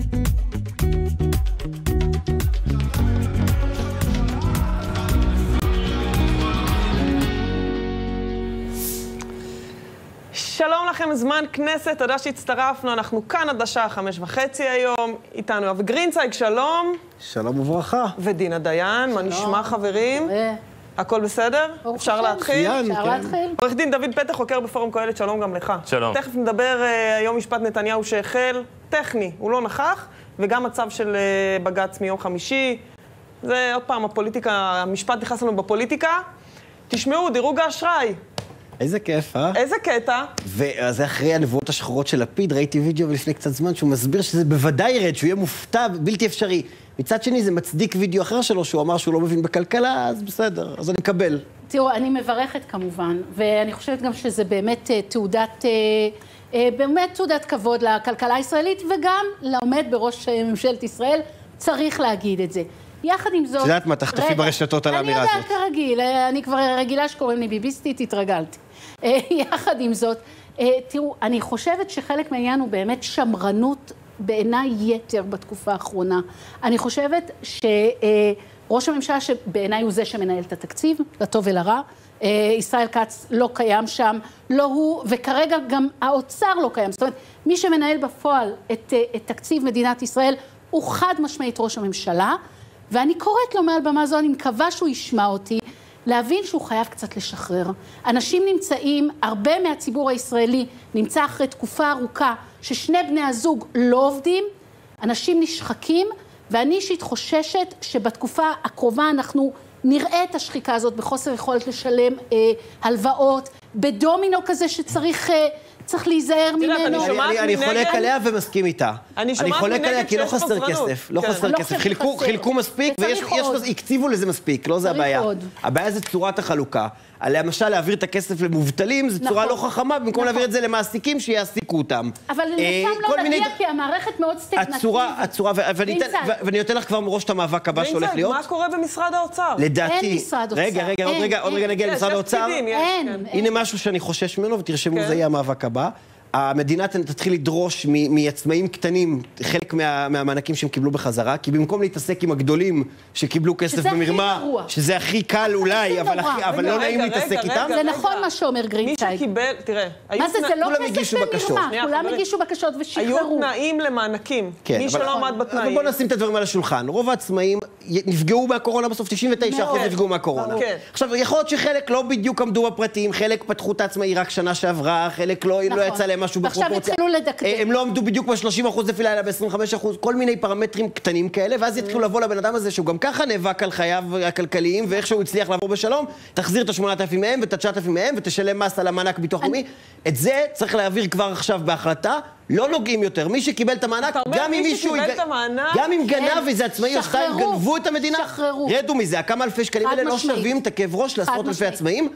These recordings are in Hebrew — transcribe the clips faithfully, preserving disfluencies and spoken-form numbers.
שלום לכם, זמן כנסת, תודה שהצטרפנו, אנחנו כאן עד השעה חמש וחצי היום, איתנו אבי גרינצייג, שלום. שלום וברכה. ודינה דיין, מה נשמע חברים? הכל בסדר? אפשר להתחיל? אפשר להתחיל. עורך דין דוד פתח, חוקר בפורום קהלת, שלום גם לך. שלום. תכף נדבר היום משפט נתניהו שהחל, טכני, הוא לא נכח, וגם מצב של בג"ץ מיום חמישי. זה עוד פעם, הפוליטיקה, המשפט נכנס לנו בפוליטיקה. תשמעו, דירוג האשראי. איזה כיף, אה? איזה קטע. וזה אחרי הנבואות השחורות של לפיד, ראיתי וידאו לפני קצת זמן שהוא מסביר שזה בוודאי ירד, שהוא יהיה מופתע, בלתי אפשרי. מצד שני זה מצדיק וידאו אחר שלו, שהוא אמר שהוא לא מבין בכלכלה, אז בסדר, אז אני מקבל. תראו, אני מברכת כמובן, ואני חושבת גם שזה באמת תעודת, באמת תעודת כבוד לכלכלה הישראלית, וגם לעומד בראש ממשלת ישראל, צריך להגיד את זה. יחד עם זאת... יודעת מה, תחטפי ברשתות על האמירה הזאת. אני יודעת כרגיל, אני כבר רגילה שקוראים לי ביביסטית, התרגלתי. יחד עם זאת, תראו, אני חושבת שחלק מהעניין הוא באמת שמרנות בעיניי יתר בתקופה האחרונה. אני חושבת שראש הממשלה שבעיניי הוא זה שמנהל את התקציב, לטוב ולרע, ישראל כץ לא קיים שם, לא הוא, וכרגע גם האוצר לא קיים. זאת אומרת, מי שמנהל בפועל את, את תקציב מדינת ישראל הוא חד משמעית ראש הממשלה, ואני קוראת לו מעל במה זו, אני מקווה שהוא ישמע אותי, להבין שהוא חייב קצת לשחרר. אנשים נמצאים, הרבה מהציבור הישראלי נמצא אחרי תקופה ארוכה, ששני בני הזוג לא עובדים, אנשים נשחקים, ואני אישית חוששת שבתקופה הקרובה אנחנו נראה את השחיקה הזאת בחוסר יכולת לשלם אה, הלוואות, בדומינו כזה שצריך... אה, צריך להיזהר ממנו. אני חולק עליה ומסכים איתה. אני חולק עליה כי לא חסר כסף. לא חסר כסף. חילקו מספיק והקציבו לזה מספיק. לא זה הבעיה. הבעיה זה צורת החלוקה. למשל, להעביר את הכסף למובטלים, זו צורה לא חכמה, במקום להעביר את זה למעסיקים שיעסיקו אותם. אבל לשם לא נגיע, כי המערכת מאוד סטגנטיבית. הצורה, ואני נותן לך כבר מראש את המאבק הבא שהולך להיות. מה קורה במשרד האוצר? לדעתי, רגע, רגע, עוד רגע, עוד רגע נגיע למשרד האוצר. הנה משהו שאני חושש ממנו, ותרשמו, זה יהיה המאבק הבא. המדינה תתחיל לדרוש מעצמאים קטנים חלק מהמענקים שהם קיבלו בחזרה, כי במקום להתעסק עם הגדולים שקיבלו כסף במרמה, שזה הכי קל אולי, אבל לא נעים להתעסק איתם. זה נכון מה שאומר גרינצייג. מי שקיבל, תראה, מה זה, זה לא כסף במרמה, כולם הגישו בקשות ושחררו. היו תנאים למענקים, מי שלא עמד בתנאים. אבל בוא נשים את הדברים על השולחן. רוב העצמאים נפגעו מהקורונה בסוף, תשעים ותשעה אחוז נפגעו מהקורונה. עכשיו, יכול להיות שחלק לא בדיוק עמדו בפרטים, חלק פתחו את העצמאי רק שנה שעברה, חלק לא יצא להם משהו בפרופורציה. הם לא עמדו בדיוק ב-שלושים אחוז נפילה, אלא ב-עשרים וחמישה אחוז, כל מיני פרמטרים קטנים כאלה, ואז יתחילו לבוא לבן אדם הזה, שהוא גם ככה נאבק על חייו הכלכליים, ואיך שהוא הצליח לעבור בשלום, תחזיר את ה-שמונת אלפים מהם ואת ה-תשעת אלפים מהם, ותשלם מס על המענק ביטוח לאומי. את זה צריך להעביר כבר עכשיו בהחלטה, לא נוגעים יותר. מי שקיבל את המענק, גם אם מישהו, גם אם גנב איזה עצמאי או שתיים גנבו את המדינה, רדו מזה. כמה אלפי שקלים האלה לא שווים את הכאב ראש לעשרות אלפי עצמאים.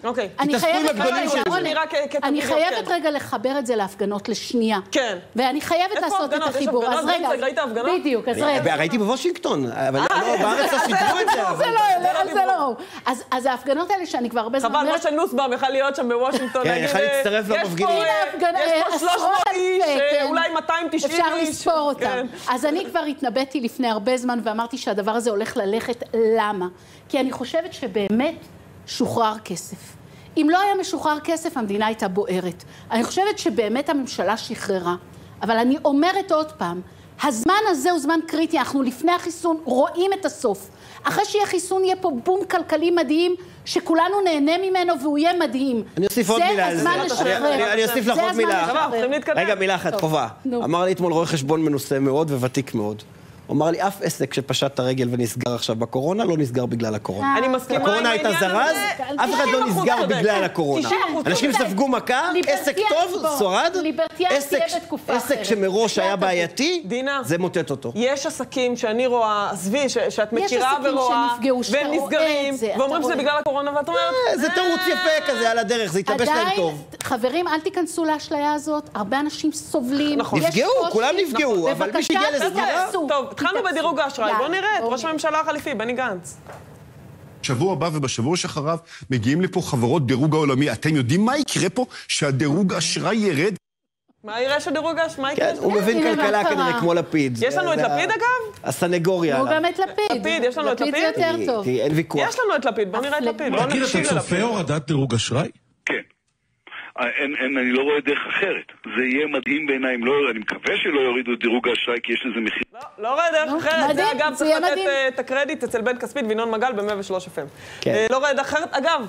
אני חייבת רגע לחבר את זה להפגנות לשנייה. כן. ואני חייבת לעשות את החיבור. אז רגע, בדיוק, אז רגע. ראיתי בוושינגטון, אבל לא, בארץ השידרו את זה. זה לא, זה לא. אז ההפגנות האלה שאני כבר הרבה זמן אומרת... חבל, משה נוסבאום יכל להיות שם בוושינגטון. כן, יכל להצטרף למפגינים. יש פה שלוש מאות איש, אולי מאתיים תשעים איש. אפשר לספור אותם. אז אני כבר התנבאתי לפני הרבה זמן ואמרתי שהדבר הזה הולך ללכת. למה? כי אני חושבת שבאמת שוחרר כסף. אם לא היה משוחרר כסף, המדינה הייתה בוערת. אני חושבת שבאמת הממשלה שחררה. אבל אני אומרת עוד פעם, הזמן הזה הוא זמן קריטי. אנחנו לפני החיסון רואים את הסוף. אחרי שיהיה חיסון יהיה פה בום כלכלי מדהים, שכולנו נהנה ממנו והוא יהיה מדהים. אני אוסיף עוד מילה על זה. זה הזמן לשחרר. אני אוסיף לך עוד מילה. רגע, מילה אחת, חובה. אמר לי אתמול רואה חשבון מנוסה מאוד וותיק מאוד. הוא אמר לי, אף עסק שפשט את הרגל ונסגר עכשיו בקורונה, לא נסגר בגלל הקורונה. אני מסכימה עם העניין הזה. הקורונה הייתה זרז, אף אחד לא נסגר בגלל הקורונה. אנשים ספגו מכה, עסק טוב, שורד, עסק שמראש היה בעייתי, זה מוטט אותו. יש עסקים שאני רואה, עזבי, שאת מכירה ורואה, והם נסגרים, ואומרים שזה בגלל הקורונה, ואת אומרת... זה תירוץ יפה כזה על הדרך, זה יתלבש להם טוב. חברים, אל תיכנסו לאשליה הזאת, הרבה אנשים סובלים. נפגעו, כולם נפגעו, אבל מי שהגיע לסגירה... התחלנו בדירוג האשראי, בוא נראה את ראש הממשלה החליפי, בני גנץ. שבוע הבא ובשבוע שאחריו מגיעים לפה חברות דירוג העולמי. אתם יודעים מה יקרה פה? שהדירוג האשראי ירד? מה יראה שדירוג האשראי? כן, הוא מבין כלכלה כנראה כמו לפיד. יש לנו את לפיד אגב? הסנגוריה. הוא גם את לפיד. לפיד, יש לנו את לפיד? לפיד זה יותר טוב. אין ויכוח. יש לנו את לפיד, בוא נראה את לפיד. תגיד, אתה צופה הורדת דירוג אשראי? כן. אין, אין, אני לא רואה דרך אחרת. זה יהיה מדהים בעיניי, לא, אני מקווה שלא יורידו את דירוג האשראי, כי יש לזה מחיר. לא, לא רואה דרך אחרת. זה אגב צריך לתת את הקרדיט אצל בן כספית וינון מגל ב-מאה ושלוש אף אם. לא רואה דרך אחרת. אגב,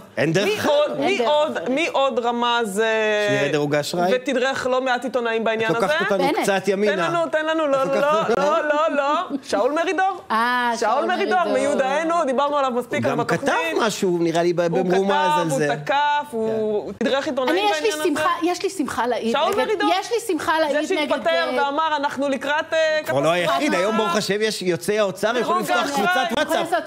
מי עוד רמז ותדרך לא מעט עיתונאים בעניין הזה? לוקחת אותנו קצת ימינה. תן לנו, תן לנו, לא, לא, לא, לא, לא. שאול מרידור. שאול מרידור, מיודענו, דיברנו עליו מספיק על בתוכנית. גם כתב משהו, נראה לי במרומז על זה. הוא כתב, הוא תקף, הוא תדרך עיתונאים בעניין הזה. יש לי שמחה להעיד שאול מרידור. יש לי שמחה להעיד נגד... זה שהתפטר ואמר, אנחנו לקראת... כבר לא היחיד, היום ברוך השם יש יוצאי האוצר, יכולים לפתוח קבוצת וואטסאפ.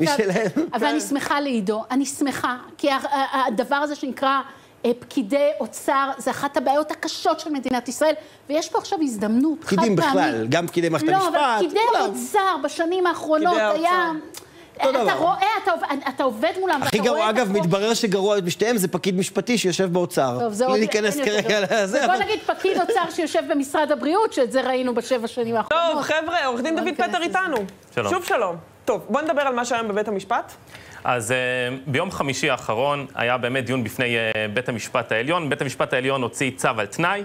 אבל אני שמחה לעידו, אני שמחה, כי הדבר הזה שנקרא פקידי אוצר, זה אחת הבעיות הקשות של מדינת ישראל, ויש פה עכשיו הזדמנות. פקידים בכלל, גם פקידי מערכת המשפט. לא, אבל פקידי אוצר בשנים האחרונות היה... אתה רואה, אתה עובד מולם. הכי גרוע, אגב, מתברר שגרוע בשתיהם זה פקיד משפטי שיושב באוצר. טוב, זה עוד... להיכנס כרגע לזה. בוא נגיד פקיד אוצר שיושב במשרד הבריאות, שאת זה ראינו בשבע שנים האחרונות. טוב, חבר'ה, עורך דין דוד פטר איתנו. שלום. שוב שלום. טוב, בוא נדבר על מה שהיום בבית המשפט. אז ביום חמישי האחרון היה באמת דיון בפני בית המשפט העליון. בית המשפט העליון הוציא צו על תנאי,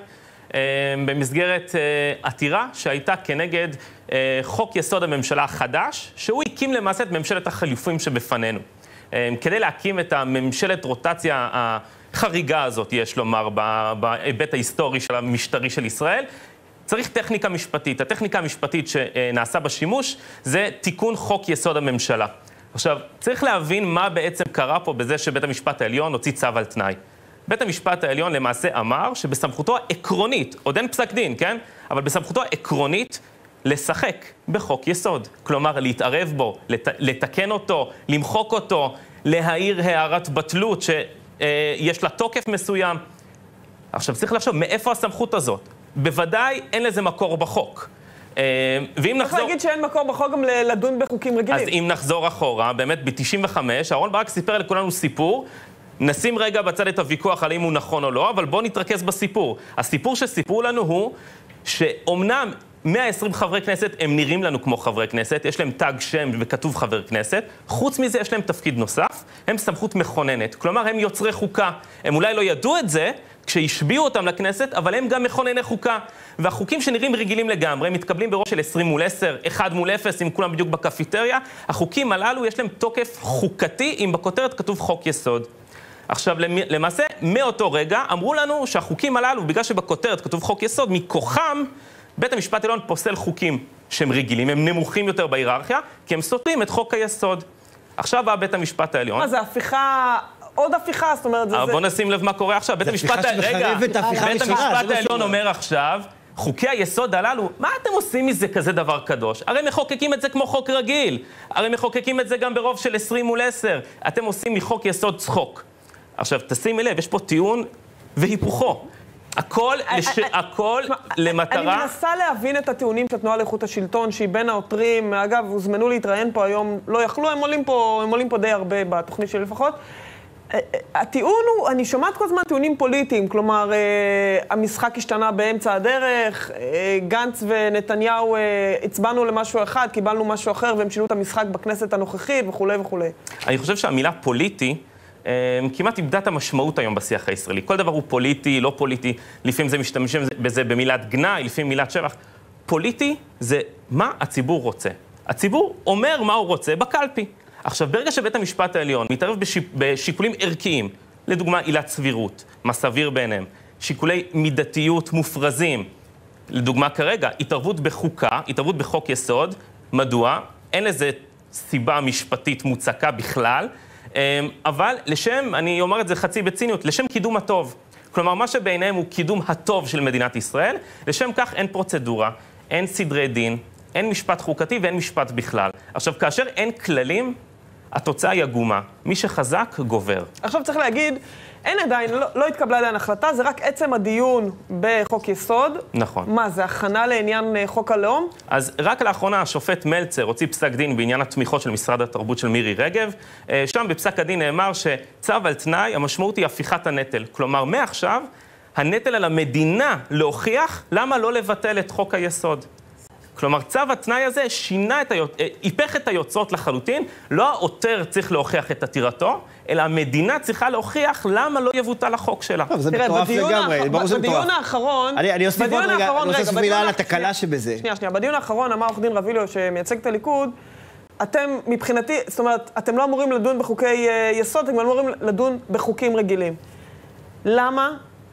במסגרת עתירה שהייתה כנגד חוק יסוד הממשלה החדש, שהוא הקים למעשה את ממשלת החילופים שבפנינו. כדי להקים את הממשלת רוטציה החריגה הזאת, יש לומר, בהיבט ההיסטורי של המשטרי של ישראל, צריך טכניקה משפטית. הטכניקה המשפטית שנעשה בשימוש זה תיקון חוק יסוד הממשלה. עכשיו, צריך להבין מה בעצם קרה פה בזה שבית המשפט העליון הוציא צו על תנאי. בית המשפט העליון למעשה אמר שבסמכותו העקרונית, עוד אין פסק דין, כן? אבל בסמכותו העקרונית לשחק בחוק יסוד. כלומר, להתערב בו, לת... לתקן אותו, למחוק אותו, להעיר הערת בטלות שיש לה תוקף מסוים. עכשיו, צריך לחשוב, מאיפה הסמכות הזאת? בוודאי אין לזה מקור בחוק. ואם נחזור... צריך להגיד שאין מקור בחוק גם לדון בחוקים רגילים. אז אם נחזור אחורה, באמת ב-תשעים וחמש, אהרון ברק סיפר לכולנו סיפור, נשים רגע בצד את הוויכוח על אם הוא נכון או לא, אבל בואו נתרכז בסיפור. הסיפור שסיפרו לנו הוא שאומנם מאה ועשרים חברי כנסת הם נראים לנו כמו חברי כנסת, יש להם תג שם וכתוב חבר כנסת, חוץ מזה יש להם תפקיד נוסף, הם סמכות מכוננת, כלומר הם יוצרי חוקה, הם אולי לא ידעו את זה כשהשביעו אותם לכנסת, אבל הם גם מכונני חוקה, והחוקים שנראים רגילים לגמרי, הם מתקבלים ברוב של עשרים מול עשר, אחד מול אפס, אם כולם בדיוק בקפיטריה, החוקים הללו יש להם תוקף חוקתי, אם בכותרת כתוב חוק יסוד. עכשיו, למעשה, מאותו רגע אמרו לנו שהחוקים הללו, בגלל שבכותרת כתוב חוק יסוד, מכוחם, בית המשפט העליון פוסל חוקים שהם רגילים, הם נמוכים יותר בהיררכיה, כי הם סותרים את חוק היסוד. עכשיו בא בית המשפט העליון. מה, זה הפיכה, עוד הפיכה, זאת אומרת, זה... בוא נשים לב מה קורה עכשיו. בית המשפט העליון אומר עכשיו, חוקי היסוד הללו, מה אתם עושים מזה כזה דבר קדוש? הרי מחוקקים את זה כמו חוק רגיל. הרי מחוקקים את זה גם ברוב של עשרים מול עשר. אתם עושים מחוק יסוד צחוק. עכשיו, תשימי לב, יש פה טיעון והיפוכו. הכל, הכל למטרה... אני מנסה להבין את הטיעונים של התנועה לאיכות השלטון, שהיא בין העותרים, אגב, הוזמנו להתראיין פה היום, לא יכלו, הם עולים פה, הם עולים פה די הרבה בתוכנית שלי לפחות. הטיעון הוא, אני שומעת כל הזמן טיעונים פוליטיים, כלומר, המשחק השתנה באמצע הדרך, גנץ ונתניהו הצבענו למשהו אחד, קיבלנו משהו אחר, והם שינו את המשחק בכנסת הנוכחית וכו' וכו'. אני חושב שהמילה פוליטי, כמעט איבדה את המשמעות היום בשיח הישראלי. כל דבר הוא פוליטי, לא פוליטי, לפעמים זה משתמשים בזה במילת גנאי, לפעמים מילת שבח. פוליטי זה מה הציבור רוצה. הציבור אומר מה הוא רוצה בקלפי. עכשיו, ברגע שבית המשפט העליון מתערב בשיפ... בשיקולים ערכיים, לדוגמה עילת סבירות, מה סביר ביניהם, שיקולי מידתיות מופרזים, לדוגמה כרגע, התערבות בחוקה, התערבות בחוק יסוד, מדוע? אין לזה סיבה משפטית מוצקה בכלל, אבל לשם, אני אומר את זה חצי בציניות, לשם קידום הטוב. כלומר, מה שבעיניהם הוא קידום הטוב של מדינת ישראל, לשם כך אין פרוצדורה, אין סדרי דין, אין משפט חוקתי ואין משפט בכלל. עכשיו, כאשר אין כללים, התוצאה היא עגומה. מי שחזק גובר. עכשיו צריך להגיד, אין עדיין, לא, לא התקבלה עדיין החלטה, זה רק עצם הדיון בחוק יסוד. נכון. מה, זה הכנה לעניין חוק הלאום? אז רק לאחרונה השופט מלצר הוציא פסק דין בעניין התמיכות של משרד התרבות של מירי רגב. שם בפסק הדין נאמר שצו על תנאי, המשמעות היא הפיכת הנטל. כלומר, מעכשיו, הנטל על המדינה להוכיח למה לא לבטל את חוק היסוד. כלומר, צו התנאי הזה שינה את היוצ... היפך את היוצרות לחלוטין, לא העותר צריך להוכיח את עתירתו, אלא המדינה צריכה להוכיח למה לא יבוטל החוק שלה. זה מטורף לגמרי, ברור זה מטורף. בדיון האחרון... אני אוסיף עוד רגע, אני אוסיף מילה על התקלה שבזה. שנייה, שנייה, בדיון האחרון אמר עורך דין רביליו שמייצג את הליכוד, אתם מבחינתי, זאת אומרת, אתם לא אמורים לדון בחוקי יסוד, אתם אמורים לדון בחוקים רגילים. למה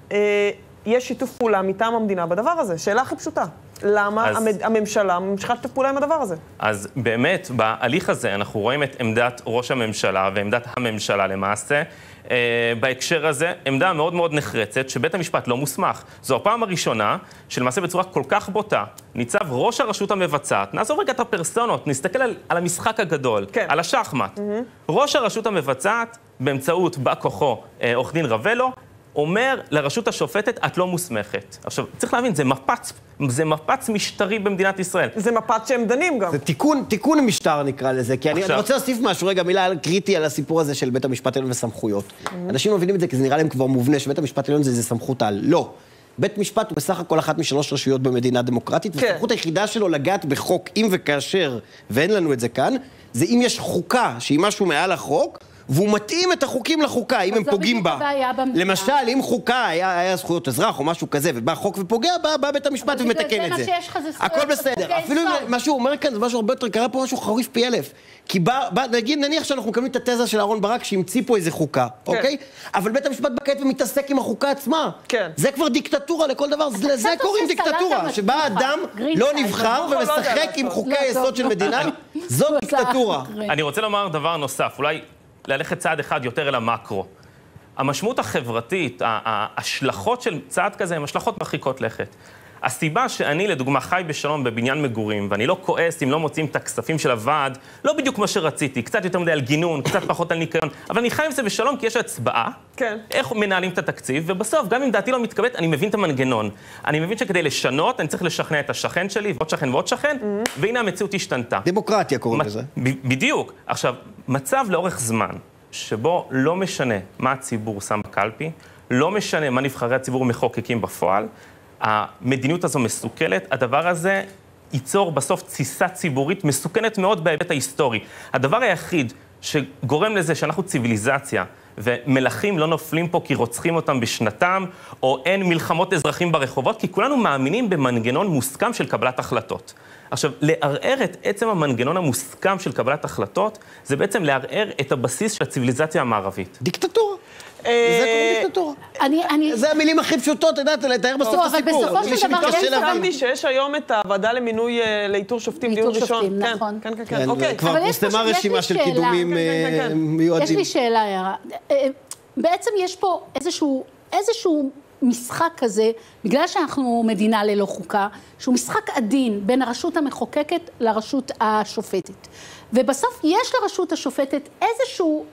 יש שיתוף פעולה מטעם המדינה בדבר הזה? שאלה הכי פשוטה. למה אז, הממשלה ממשיכה לשתף פעולה עם הדבר הזה? אז באמת, בהליך הזה אנחנו רואים את עמדת ראש הממשלה ועמדת הממשלה למעשה. אה, בהקשר הזה, עמדה מאוד מאוד נחרצת שבית המשפט לא מוסמך. זו הפעם הראשונה שלמעשה בצורה כל כך בוטה ניצב ראש הרשות המבצעת, נעזוב רגע את הפרסונות, נסתכל על, על המשחק הגדול, כן. על השחמט. Mm-hmm. ראש הרשות המבצעת, באמצעות בא כוחו אה, עורך דין רבלו, אומר לרשות השופטת, את לא מוסמכת. עכשיו, צריך להבין, זה מפץ, זה מפץ משטרי במדינת ישראל. זה מפץ שהם דנים גם. זה תיקון, תיקון המשטר נקרא לזה, כי עכשיו... אני, אני רוצה להוסיף משהו, רגע, מילה קריטי על הסיפור הזה של בית המשפט העליון וסמכויות. Mm-hmm. אנשים לא מבינים את זה, כי זה נראה להם כבר מובנה, שבית המשפט העליון זה, זה סמכות על. לא. בית משפט הוא בסך הכל אחת משלוש רשויות במדינה דמוקרטית, כן. והסמכות היחידה שלו לגעת בחוק, אם וכאשר, ואין לנו את זה כאן, זה אם יש חוקה שהיא משהו מעל החוק, והוא מתאים את החוקים לחוקה, אם הם פוגעים בה. למשל, אם חוקה היה, היה זכויות אזרח או משהו כזה, ובא חוק ופוגע, בא, בא בית המשפט ומתקן את זה. הכל בסדר. אפילו מה שהוא אומר כאן, זה משהו הרבה יותר, קרה פה משהו חריף פי אלף. כי בא, בא, נגיד, נניח שאנחנו מקבלים את התזה של אהרון ברק, שהמציא פה איזה חוקה, אוקיי? אבל בית המשפט בקט ומתעסק עם החוקה עצמה. זה כבר דיקטטורה לכל דבר, זה קוראים דיקטטורה, שבה אדם לא נבחר ומשחק עם חוקי היסוד של מדינה, זו דיקטטורה. אני רוצה לומר דבר נוסף, אולי ללכת צעד אחד יותר אל המקרו. המשמעות החברתית, ההשלכות של צעד כזה, הן השלכות מרחיקות לכת. הסיבה שאני, לדוגמה, חי בשלום בבניין מגורים, ואני לא כועס אם לא מוצאים את הכספים של הוועד, לא בדיוק מה שרציתי, קצת יותר מדי על גינון, קצת פחות על ניקיון, אבל אני חי עם זה בשלום כי יש הצבעה, כן. איך מנהלים את התקציב, ובסוף, גם אם דעתי לא מתקבלת, אני מבין את המנגנון. אני מבין שכדי לשנות, אני צריך לשכנע את השכן שלי, ועוד שכן ועוד שכן, mm-hmm. והנה המציאות השתנתה. דמוקרטיה קוראים לזה. ב- בדיוק. עכשיו, מצב לאורך זמן, שבו לא משנה מה הציבור שם בקלפי, לא משנה מה נבחרי הציבור מחוקקים בפועל, המדיניות הזו מסוכלת, הדבר הזה ייצור בסוף תסיסה ציבורית מסוכנת מאוד בהיבט ההיסטורי. הדבר היחיד שגורם לזה שאנחנו ציוויליזציה, ומלכים לא נופלים פה כי רוצחים אותם בשנתם, או אין מלחמות אזרחים ברחובות, כי כולנו מאמינים במנגנון מוסכם של קבלת החלטות. עכשיו, לערער את עצם המנגנון המוסכם של קבלת החלטות, זה בעצם לערער את הבסיס של הציוויליזציה המערבית. דיקטטורה. זה קוראים דיקטטורה. זה המילים הכי פשוטות, יודעת, לתאר בסוף הסיפור. אבל בסופו של דבר, כן סברתי שיש היום את הוועדה למינוי לאיתור שופטים, דיון ראשון. נכון. כן, כן, כן, אוקיי. כבר פורסמה רשימה של קידומים מיועדים. יש לי שאלה, בעצם יש פה איזשהו משחק כזה, בגלל שאנחנו מדינה ללא חוקה, שהוא משחק עדין בין הרשות המחוקקת לרשות השופטת. ובסוף יש לרשות השופטת איזשהו...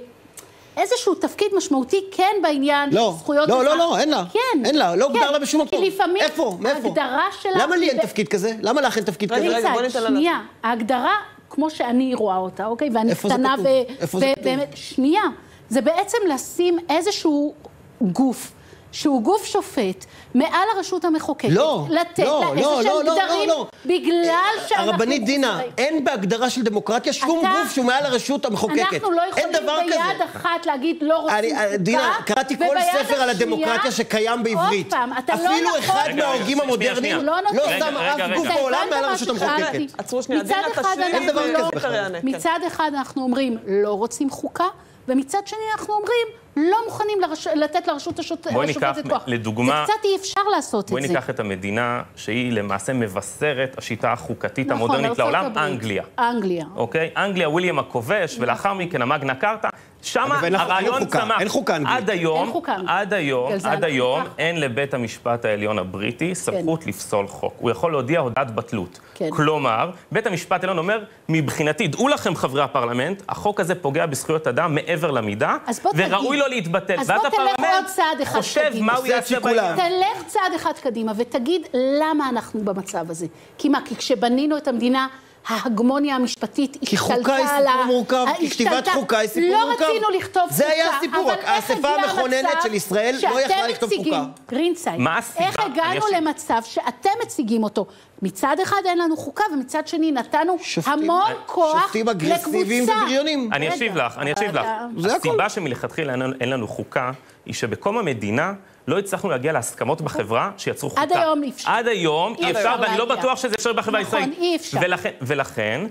איזשהו תפקיד משמעותי כן בעניין לא, זכויות... לא, לא, לא, אין לה. כן. אין לה, לא כן. הוגדר לה בשום מקום. כי לפעמים... איפה? מאיפה? ההגדרה שלה... למה לי אין תפקיד כזה? למה לך אין תפקיד כזה? רגע, בוא ניתן לה... שנייה, ההגדרה, כמו שאני רואה אותה, אוקיי? ואני קטנה ו... איפה זה כתוב? שנייה, זה בעצם לשים איזשהו גוף, שהוא גוף שופט, מעל הרשות המחוקקת. לא, לתת לא, לה לא, איזשהם לא, לא, גדרים, לא, לא. בגלל שאנחנו... הרבנית דינה, אין בהגדרה של דמוקרטיה שום אתה, גוף שהוא מעל הרשות המחוקקת. אנחנו לא יכולים ביד כזה. אחת להגיד לא רוצים חוקה, דינה, קראתי כל ספר על הדמוקרטיה שקיים בעברית. פעם, אפילו לא אחד נכון. מההוגים המודרניים לא, לא שם אף גוף בעולם מעל הרשות המחוקקת. עצרו שנייה, דינה אין דבר כזה בכלל. מצד אחד אנחנו אומרים לא רוצים חוקה, ומצד שני אנחנו אומרים לא מוכנים לרש... לתת לרשות השופטת כוח. לדוגמה, זה קצת אי אפשר לעשות בואי את זה. ניקח את המדינה שהיא למעשה מבשרת השיטה החוקתית נכון, המודרנית לעולם, הברית. אנגליה. אנגליה. אוקיי? אנגליה, וויליאם הכובש, ולאחר מכן המגנה קארטה. שם הרעיון צמח. אין חוקה אנגלית. עד היום, עד היום, עד היום, אין לבית המשפט העליון הבריטי סמכות לפסול חוק. הוא יכול להודיע הודעת בטלות. כלומר, בית המשפט העליון אומר, מבחינתי, דעו לכם חברי הפרלמנט, החוק הזה פוגע בזכויות אדם מעבר למידה, וראוי לו להתבטל. אז בוא תלך עוד צעד אחד קדימה. מה הוא יעשה בעניין? תלך צעד אחד קדימה ותגיד למה אנחנו במצב הזה. כי מה, כי כשבנינו את המדינה, ההגמוניה המשפטית כי חוקה היא סיפור מורכב, כי כתיבת חוקה היא סיפור מורכב. לא רצינו לכתוב חוקה, זה היה הסיפור, האספה המכוננת של ישראל לא יכלה לכתוב חוקה. גרינצייג, מה הסיבה? איך הגענו למצב שאתם מציגים אותו? מצד אחד אין לנו חוקה, ומצד שני נתנו המון כוח שופטים אגרסיביים ובריונים. אני אשיב לך, אני אשיב לך. הסיבה שמלכתחילה אין לנו חוקה, היא שבקום המדינה לא הצלחנו להגיע להסכמות בחברה שיצרו חוקה. עד היום אי אפשר. עד היום אי אפשר, ואני לא בטוח שזה אפשר בחברה הישראלית. נכון, אי אפשר. ולכן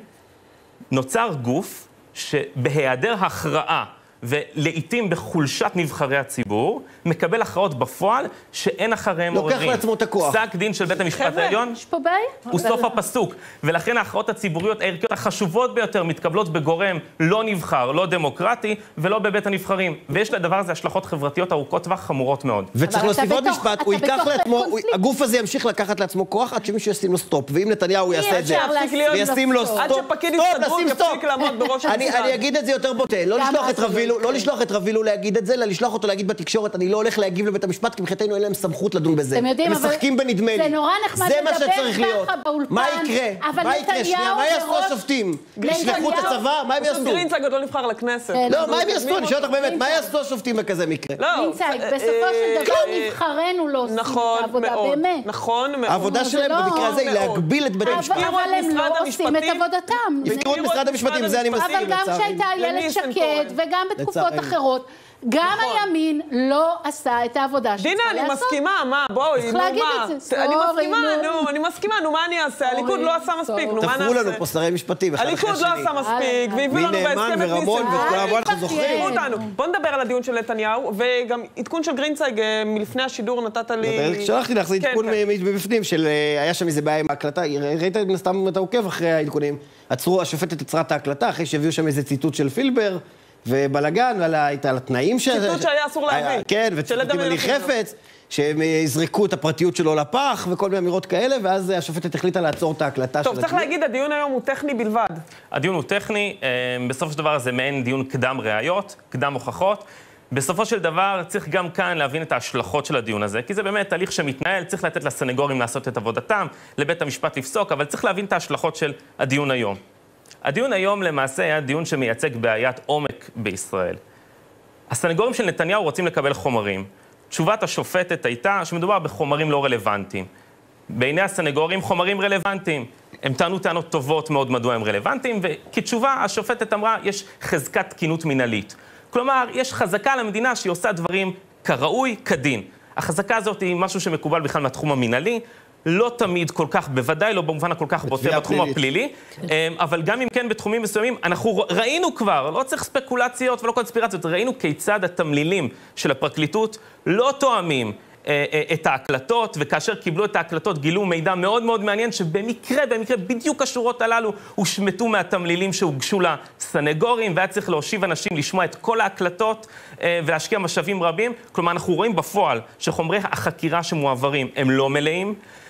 נוצר גוף שבהיעדר הכרעה ולעיתים בחולשת נבחרי הציבור, מקבל הכרעות בפועל שאין אחריהם עוררים. לוקח לעצמו את הכוח. פסק דין של בית המשפט העליון יש פה בעיה? הוא סוף הפסוק, ולכן ההכרעות הציבוריות הערכיות החשובות ביותר מתקבלות בגורם לא נבחר, לא דמוקרטי, ולא בבית הנבחרים. ויש לדבר הזה השלכות חברתיות ארוכות טווח חמורות מאוד. וצריך להוסיף עוד משפט, הוא ייקח לעצמו, הגוף הזה ימשיך לקחת לעצמו כוח עד שמישהו ישים לו סטופ, ואם נתניהו יעשה את זה, וישים לו סטופ, עד שפקיד הסתדרות יפסיק לעמוד בראש המשרד. אני אגיד את זה יותר בוטה, לא לשלוח את רבילו, לא לשלוח את רבילו להגיד את זה, אלא לשלוח אותו להגיד בתקשורת, אני לא הולך להגיב לבית המשפט, כי מבחינתנו אין להם סמכות לדון בזה. אתם יודעים, אבל משחקים בנדמה לי. זה נורא נחמד לדבר ככה באולפן. מה יקרה? מה יקרה? שנייה, מה יעשו השופטים? ישלחו את הצבא? מה הם יעשו? גרינצייג עוד לא נבחר לכנסת. לא, מה הם יעשו? אני שואל אותך באמת, מה יעשו השופטים בכזה מקרה? גרינצייג, בסופו של דבר נבחרנו לא עושים את העבודה, באמת. נכון מאוד. העבודה שלהם במקרה הזה היא להגביל את בית המשפט. אבל הם לא עושים את עבודתם. הפקירו את משרד המשפטים, זה אני מסכים. אבל גם כשהייתה איילת שקד וגם בתקופות אחרות, גם הימין לא עשה את העבודה שצריכה לעשות. דינה, אני מסכימה, מה, בואי, נו, מה? להגיד את זה, אני מסכימה, נו, אני מסכימה, נו, מה אני אעשה? הליכוד לא עשה מספיק, נו, מה נעשה? תפרו לנו פה שרי משפטים, אחד אחרי הליכוד השני. לא עשה מספיק, והביאו לנו בהסכם את ניסים. אנחנו זוכרים. בוא נדבר על הדיון של נתניהו, וגם עדכון של גרינצייג מלפני השידור נתת לי... שלחתי לך, זה עדכון מבפנים, היה שם איזה בעיה עם ההקלטה, ראית סתם אתה עוקב אחרי העדכונים, עצרו, השופטת עצרה את ההקלטה, אחרי שהביאו שם איזה ציטוט של פילבר, ובלגן, על התנאים ש... ציטוט שהיה אסור להביא. כן, וציטוטים על חפץ, שהם יזרקו את הפרטיות שלו לפח, וכל מיני אמירות כאלה, ואז השופטת החליטה לעצור את ההקלטה של הדיון. טוב, צריך להגיד, הדיון היום הוא טכני בלבד. הדיון הוא טכני, בסופו של דבר זה מעין דיון קדם ראיות, קדם הוכחות. בסופו של דבר צריך גם כאן להבין את ההשלכות של הדיון הזה, כי זה באמת תהליך שמתנהל, צריך לתת לסנגורים לעשות את עבודתם, לבית המשפט לפסוק, אבל צריך להבין את ההשלכות של הדיון היום. הדיון היום למעשה היה דיון שמייצג בעיית עומק בישראל. הסנגורים של נתניהו רוצים לקבל חומרים. תשובת השופטת הייתה שמדובר בחומרים לא רלוונטיים. בעיני הסנגורים חומרים רלוונטיים. הם טענו טענות טובות מאוד מדוע הם רלוונטיים, וכתשובה השופטת אמרה יש חזקת תקינות מנהלית. כלומר, יש חזקה למדינה שהיא עושה דברים כראוי, כדין. החזקה הזאת היא משהו שמקובל בכלל מהתחום המנהלי, לא תמיד כל כך, בוודאי לא במובן הכל כך בוטה בתחום הפלילי, אבל גם אם כן בתחומים מסוימים, אנחנו ראינו כבר, לא צריך ספקולציות ולא קונספירציות, ראינו כיצד התמלילים של הפרקליטות לא תואמים את ההקלטות, וכאשר קיבלו את ההקלטות גילו מידע מאוד מאוד מעניין, שבמקרה, במקרה בדיוק השורות הללו הושמטו מהתמלילים שהוגשו לסנגורים, והיה צריך להושיב אנשים לשמוע את כל ההקלטות ולהשקיע משאבים רבים. כלומר, אנחנו רואים בפועל שחומרי החקירה שמועברים הם לא מלאים,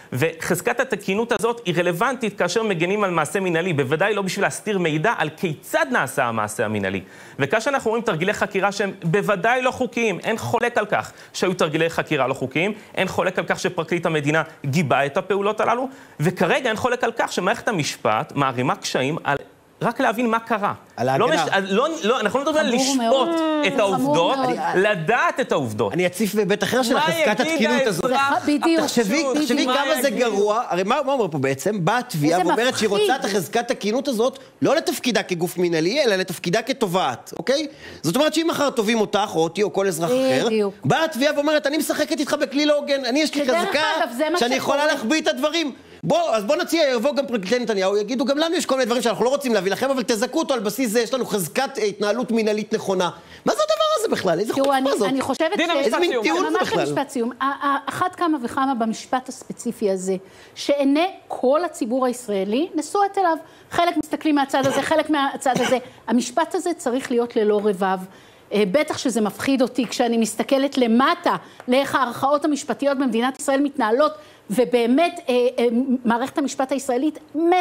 וחזקת התקינות הזאת היא רלוונטית כאשר מגנים על מעשה מנהלי, בוודאי לא בשביל להסתיר מידע על כיצד נעשה המעשה המנהלי. וכאשר אנחנו רואים תרגילי חקירה שהם בוודאי לא חוקיים, אין חולק על כך שהיו תרגילי חקירה לא חוקיים, אין חולק על כך שפרקליט המדינה גיבה את הפעולות הללו, וכרגע אין חולק על כך שמערכת המשפט מערימה קשיים על רק להבין מה קרה. לא מש... לא, לא, אנחנו לא מדברים על לשפוט את העובדות, לדעת את העובדות. אני אציף בבית אחר של חזקת התקינות הזאת. בדיוק. תחשבי כמה זה גרוע, הרי מה אומר פה בעצם? באה התביעה ואומרת שהיא רוצה את חזקת התקינות הזאת, לא לתפקידה כגוף מנהלי, אלא לתפקידה כתובעת, אוקיי? זאת אומרת שאם מחר תובעים אותך, או אותי, או כל אזרח אחר, באה התביעה ואומרת, אני משחקת איתך בכלי לא הוגן, אני יש לי חזקה שאני יכולה להחביא את הדברים. בוא, אז בוא נציע, יבוא גם פרקליטי נתניהו, יגידו, גם לנו יש כל מיני דברים שאנחנו לא רוצים להביא לכם, אבל תזכו אותו על בסיס זה, יש לנו חזקת התנהלות מנהלית נכונה. מה זה הדבר הזה בכלל? איזה חוצפה זאת? אני חושבת ש... איזה מין טיעון זה בכלל? ממש משפט סיום. אחת כמה וכמה במשפט הספציפי הזה, שעיני כל הציבור הישראלי נשואות אליו. חלק מסתכלים מהצד הזה, חלק מהצד הזה. המשפט הזה צריך להיות ללא רבב. בטח שזה מפחיד אותי כשאני מסתכלת למטה, לאיך הערכאות המשפטיות במדינת ישראל מתנהלות, ובאמת אה, אה, מערכת המשפט הישראלית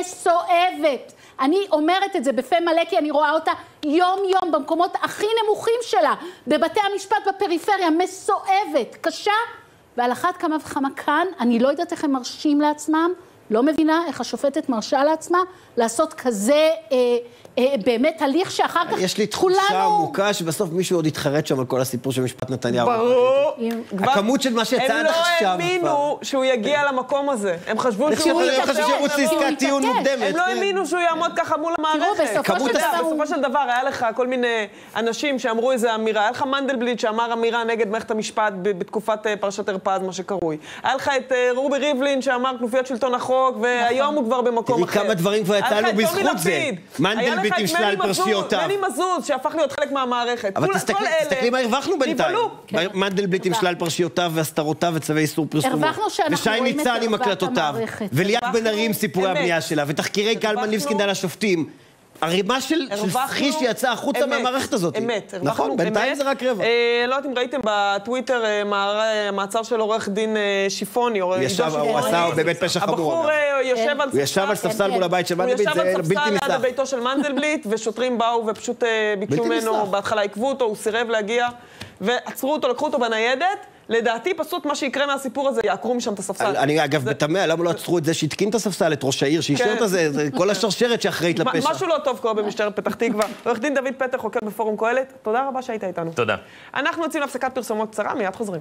מסואבת. אני אומרת את זה בפה מלא, כי אני רואה אותה יום יום במקומות הכי נמוכים שלה, בבתי המשפט בפריפריה, מסואבת, קשה, ועל אחת כמה וכמה כאן, אני לא יודעת איך הם מרשים לעצמם לא מבינה איך השופטת מרשה לעצמה לעשות כזה אה, אה, באמת הליך שאחר כך יש לי תחושה כולנו... עמוקה שבסוף מישהו עוד יתחרט שם על כל הסיפור של משפט נתניהו. ברור. הכמות של מה שיצא עד עכשיו. הם לא האמינו שהוא יגיע למקום הזה. הם חשבו שהוא שירוץ לעסקת טיעון מוקדמת. הם לא האמינו שהוא יעמוד ככה מול המערכת. בסופו של דבר היה לך כל מיני אנשים שאמרו איזה אמירה. היה לך מנדלבליט שאמר אמירה נגד מערכת המשפט בתקופת פרשת הרפז, מה שקרוי. היה לך את רובי ריבלין שאמר כנופיית שלטון החוק, והיום הוא כבר במקום אחר. תראי כמה דברים כבר יצאנו בזכות זה. מנדלבליט עם שלל פרשיותיו. מני מזוז שהפך להיות חלק מהמערכת. אבל תסתכלי מה הרווחנו בינתיים. מנדלבליט עם שלל פרשיותיו והסתרותיו וצווי איסור פרסומו. ושי ניצן עם הקלטותיו. וליאת בן ארי עם סיפורי הבנייה שלה. ותחקירי קלמן ליבסקינד על השופטים. הרימה של סחי שיצא החוצה מהמערכת הזאת. אמת. נכון, בינתיים זה רק רבע. לא יודעת אם ראיתם בטוויטר מעצר של עורך דין שיפוני. הוא עשה באמת פשע חמור. הבחור יושב על הוא ישב על ספסל מול הבית של מנדלבליט, זה בלתי נסלח. הוא ישב על ספסל ליד ביתו של מנדלבליט, ושוטרים באו ופשוט ביקשו ממנו, בהתחלה עקבו אותו, הוא סירב להגיע, ועצרו אותו, לקחו אותו בניידת. לדעתי, פשוט מה שיקרה מהסיפור הזה, יעקרו משם את הספסל. אני אגב בתמה, למה לא עצרו את זה שהתקין את הספסל, את ראש העיר, שישאר את זה, זה כל השרשרת שאחראית לפשע. משהו לא טוב קורה במשטרת פתח תקווה. עורך דין דוד פטר, חוקר בפורום קהלת, תודה רבה שהיית איתנו. תודה. אנחנו יוצאים להפסקת פרסומות קצרה, מיד חוזרים.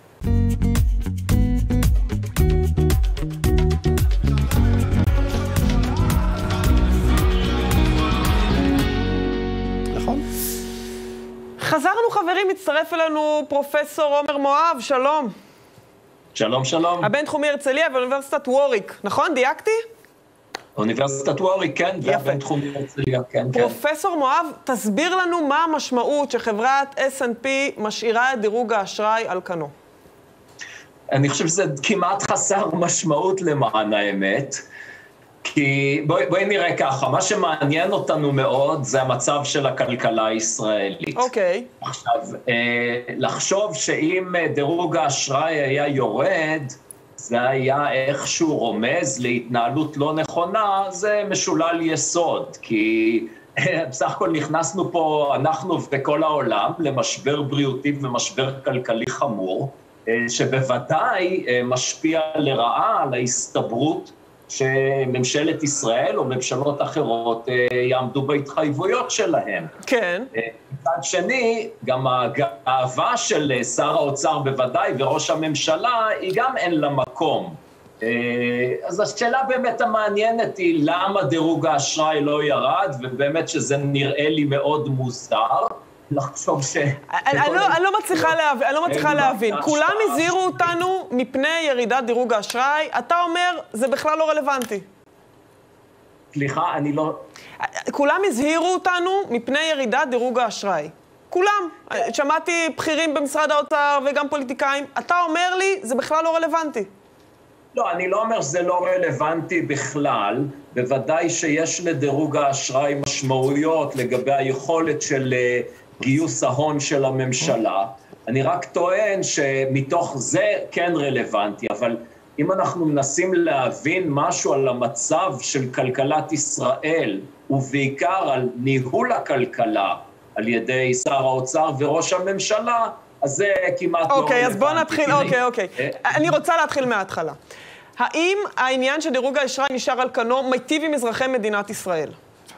חזרנו חברים, מצטרף אלינו פרופסור עומר מואב, שלום. שלום, שלום. הבינתחומי הרצליה ואוניברסיטת ווריק, נכון? דייקתי? אוניברסיטת ווריק, כן, והבינתחומי הרצליה, כן, כן. פרופסור מואב, תסביר לנו מה המשמעות שחברת אס אנד פי משאירה את דירוג האשראי על כנו. אני חושב שזה כמעט חסר משמעות למען האמת. כי בואי, בואי נראה ככה, מה שמעניין אותנו מאוד זה המצב של הכלכלה הישראלית. אוקיי. Okay. עכשיו, לחשוב שאם דירוג האשראי היה יורד, זה היה איכשהו רומז להתנהלות לא נכונה, זה משולל יסוד, כי בסך הכל נכנסנו פה, אנחנו וכל העולם, למשבר בריאותי ומשבר כלכלי חמור, שבוודאי משפיע לרעה על ההסתברות, שממשלת ישראל או ממשלות אחרות יעמדו בהתחייבויות שלהם. כן. מצד שני, גם הגאווה של שר האוצר בוודאי וראש הממשלה, היא גם אין לה מקום. אז השאלה באמת המעניינת היא למה דירוג האשראי לא ירד, ובאמת שזה נראה לי מאוד מוזר. לחשוב ש... אני לא מצליחה להבין, אני לא מצליחה להבין. כולם הזהירו אותנו מפני ירידת דירוג האשראי, אתה אומר, זה בכלל לא רלוונטי. סליחה, אני לא... כולם הזהירו אותנו מפני ירידת דירוג האשראי. כולם. שמעתי בכירים במשרד האוצר וגם פוליטיקאים. אתה אומר לי, זה בכלל לא רלוונטי. לא, אני לא אומר שזה לא רלוונטי בכלל. בוודאי שיש לדירוג האשראי משמעויות לגבי היכולת של גיוס ההון של הממשלה. אני רק טוען שמתוך זה כן רלוונטי, אבל אם אנחנו מנסים להבין משהו על המצב של כלכלת ישראל, ובעיקר על ניהול הכלכלה על ידי שר האוצר וראש הממשלה, אז זה כמעט לא רלוונטי. אוקיי, אז בואו נתחיל, אוקיי, אוקיי. אני רוצה להתחיל מההתחלה. האם העניין שדירוג האשראי נשאר על כנו מיטיב עם אזרחי מדינת ישראל?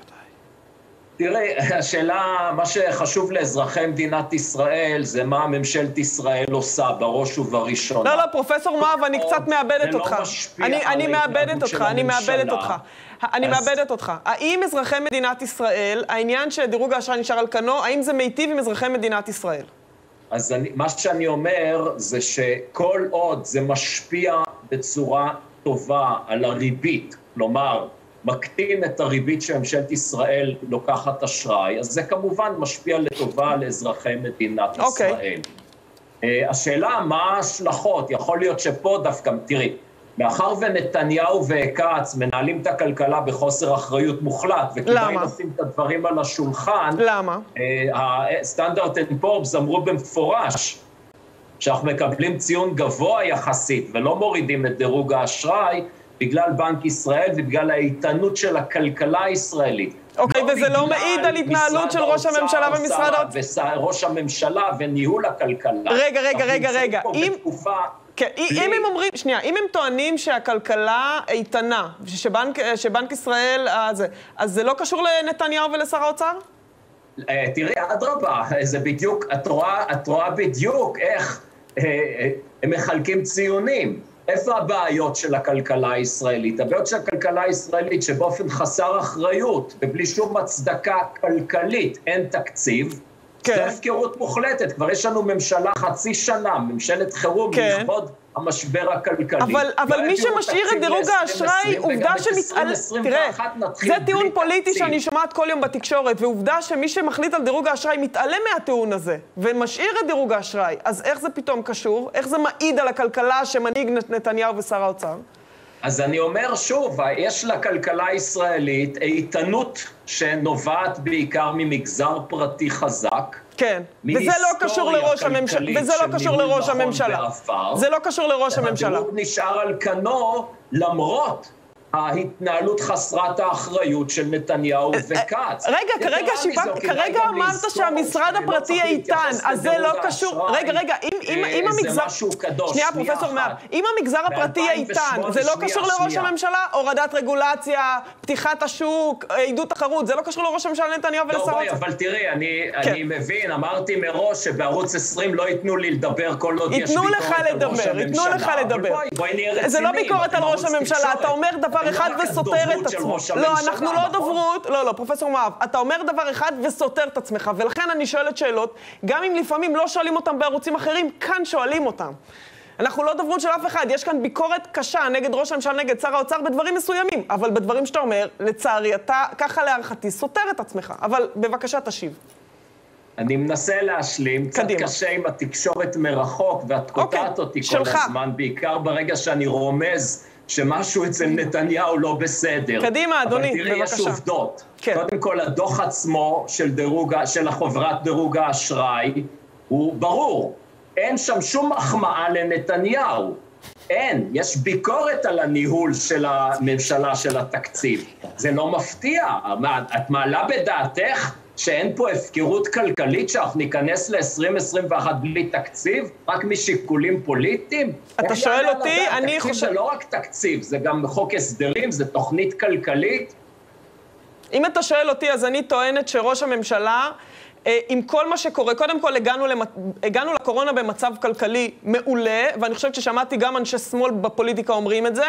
תראי, השאלה, מה שחשוב לאזרחי מדינת ישראל זה מה ממשלת ישראל עושה בראש ובראשונה. לא, לא, פרופסור מואב, אני קצת מאבדת אותך. אני מאבדת אותך, אני מאבדת אותך. אני מאבדת אותך. האם אזרחי מדינת ישראל, העניין שדירוג האשראי נשאר על כנו, האם זה מיטיב עם אזרחי מדינת ישראל? אז אני, מה שאני אומר זה שכל עוד זה משפיע בצורה טובה על הריבית, כלומר, מקטין את הריבית שממשלת ישראל לוקחת אשראי, אז זה כמובן משפיע לטובה לאזרחי מדינת okay. ישראל. Uh, השאלה, מה ההשלכות? יכול להיות שפה דווקא, תראי, מאחר ונתניהו וכץ מנהלים את הכלכלה בחוסר אחריות מוחלט, וכדאי לשים את הדברים על השולחן, למה? הסטנדרט אנד פורבס אמרו במפורש, שאנחנו מקבלים ציון גבוה יחסית, ולא מורידים את דירוג האשראי, בגלל בנק ישראל ובגלל האיתנות של הכלכלה הישראלית. אוקיי, וזה לא מעיד על התנהלות של ראש הממשלה ומשרד האוצר. וראש הממשלה וניהול הכלכלה. רגע, רגע, רגע, רגע. אם... כן, אם הם אומרים, שנייה, אם הם טוענים שהכלכלה איתנה, שבנק ישראל, אז זה לא קשור לנתניהו ולשר האוצר? תראי, אדרבה, זה בדיוק, את רואה בדיוק איך הם מחלקים ציונים. איפה הבעיות של הכלכלה הישראלית? הבעיות של הכלכלה הישראלית שבאופן חסר אחריות ובלי שום הצדקה כלכלית אין תקציב, זה הפקרות מוחלטת. כבר יש לנו ממשלה חצי שנה, ממשלת חירום לכבוד המשבר הכלכלי. אבל מי שמשאיר את דירוג האשראי, עובדה שמתעלם... תראה, זה טיעון פוליטי שאני שומעת כל יום בתקשורת, ועובדה שמי שמחליט על דירוג האשראי מתעלם מהטיעון הזה, ומשאיר את דירוג האשראי. אז איך זה פתאום קשור? איך זה מעיד על הכלכלה שמנהיג נתניהו ושר האוצר? אז אני אומר שוב, יש לכלכלה הישראלית איתנות שנובעת בעיקר ממגזר פרטי חזק. כן, וזה לא קשור לראש הממשלה, וזה לא קשור לראש הממשלה. זה לא קשור לראש הממשלה. הדירוג נשאר על כנו למרות ההתנהלות חסרת האחריות של נתניהו וכץ. רגע, כרגע כרגע אמרת שהמשרד הפרטי איתן, אז זה לא קשור... רגע, רגע, אם המגזר... זה משהו קדוש, שנייה, פרופסור מאב, אם המגזר הפרטי איתן, זה לא קשור לראש הממשלה? הורדת רגולציה, פתיחת השוק, עידוד תחרות, זה לא קשור לראש הממשלה נתניהו ולשר האוצר? לא, אבל תראי, אני מבין, אמרתי מראש שבערוץ עשרים לא ייתנו לי לדבר כל עוד יש ביקורת על ראש הממשלה. ייתנו לך לדבר. זה לא ביקורת על ראש הממשלה, אתה אומר דבר אחד וסותר את עצמו. לא, אנחנו לא דוברות, לא, לא, פרופסור מאב, אתה אומר דבר אחד וסותר את עצמך, ולכן אני שואלת שאלות, גם אם לפעמים לא שואלים אותם בערוצים אחרים, כאן שואלים אותם. אנחנו לא דוברות של אף אחד, יש כאן ביקורת קשה נגד ראש הממשלה, נגד שר האוצר בדברים מסוימים, אבל בדברים שאתה אומר, לצערי, אתה ככה להערכתי סותר את עצמך, אבל בבקשה תשיב. אני מנסה להשלים, קצת קשה עם התקשורת מרחוק, ואת קוטעת אותי כל הזמן, בעיקר ברגע שאני רומז שמשהו אצל נתניהו לא בסדר. קדימה, אדוני, בבקשה. אבל תראי, יש עובדות. כן. קודם כל, הדוח עצמו של, דירוג, של החוברת דירוג האשראי הוא ברור. אין שם שום החמאה לנתניהו. אין. יש ביקורת על הניהול של הממשלה של התקציב. זה לא מפתיע. את מעלה בדעתך שאין פה הפקרות כלכלית שאנחנו ניכנס ל-עשרים עשרים ואחת בלי תקציב, רק משיקולים פוליטיים? אתה שואל אותי, אני חושב... תקציב זה לא רק תקציב, זה גם חוק הסדרים, זה תוכנית כלכלית. אם אתה שואל אותי, אז אני טוענת שראש הממשלה, עם כל מה שקורה, קודם כל הגענו, למת... הגענו לקורונה במצב כלכלי מעולה, ואני חושבת ששמעתי גם אנשי שמאל בפוליטיקה אומרים את זה,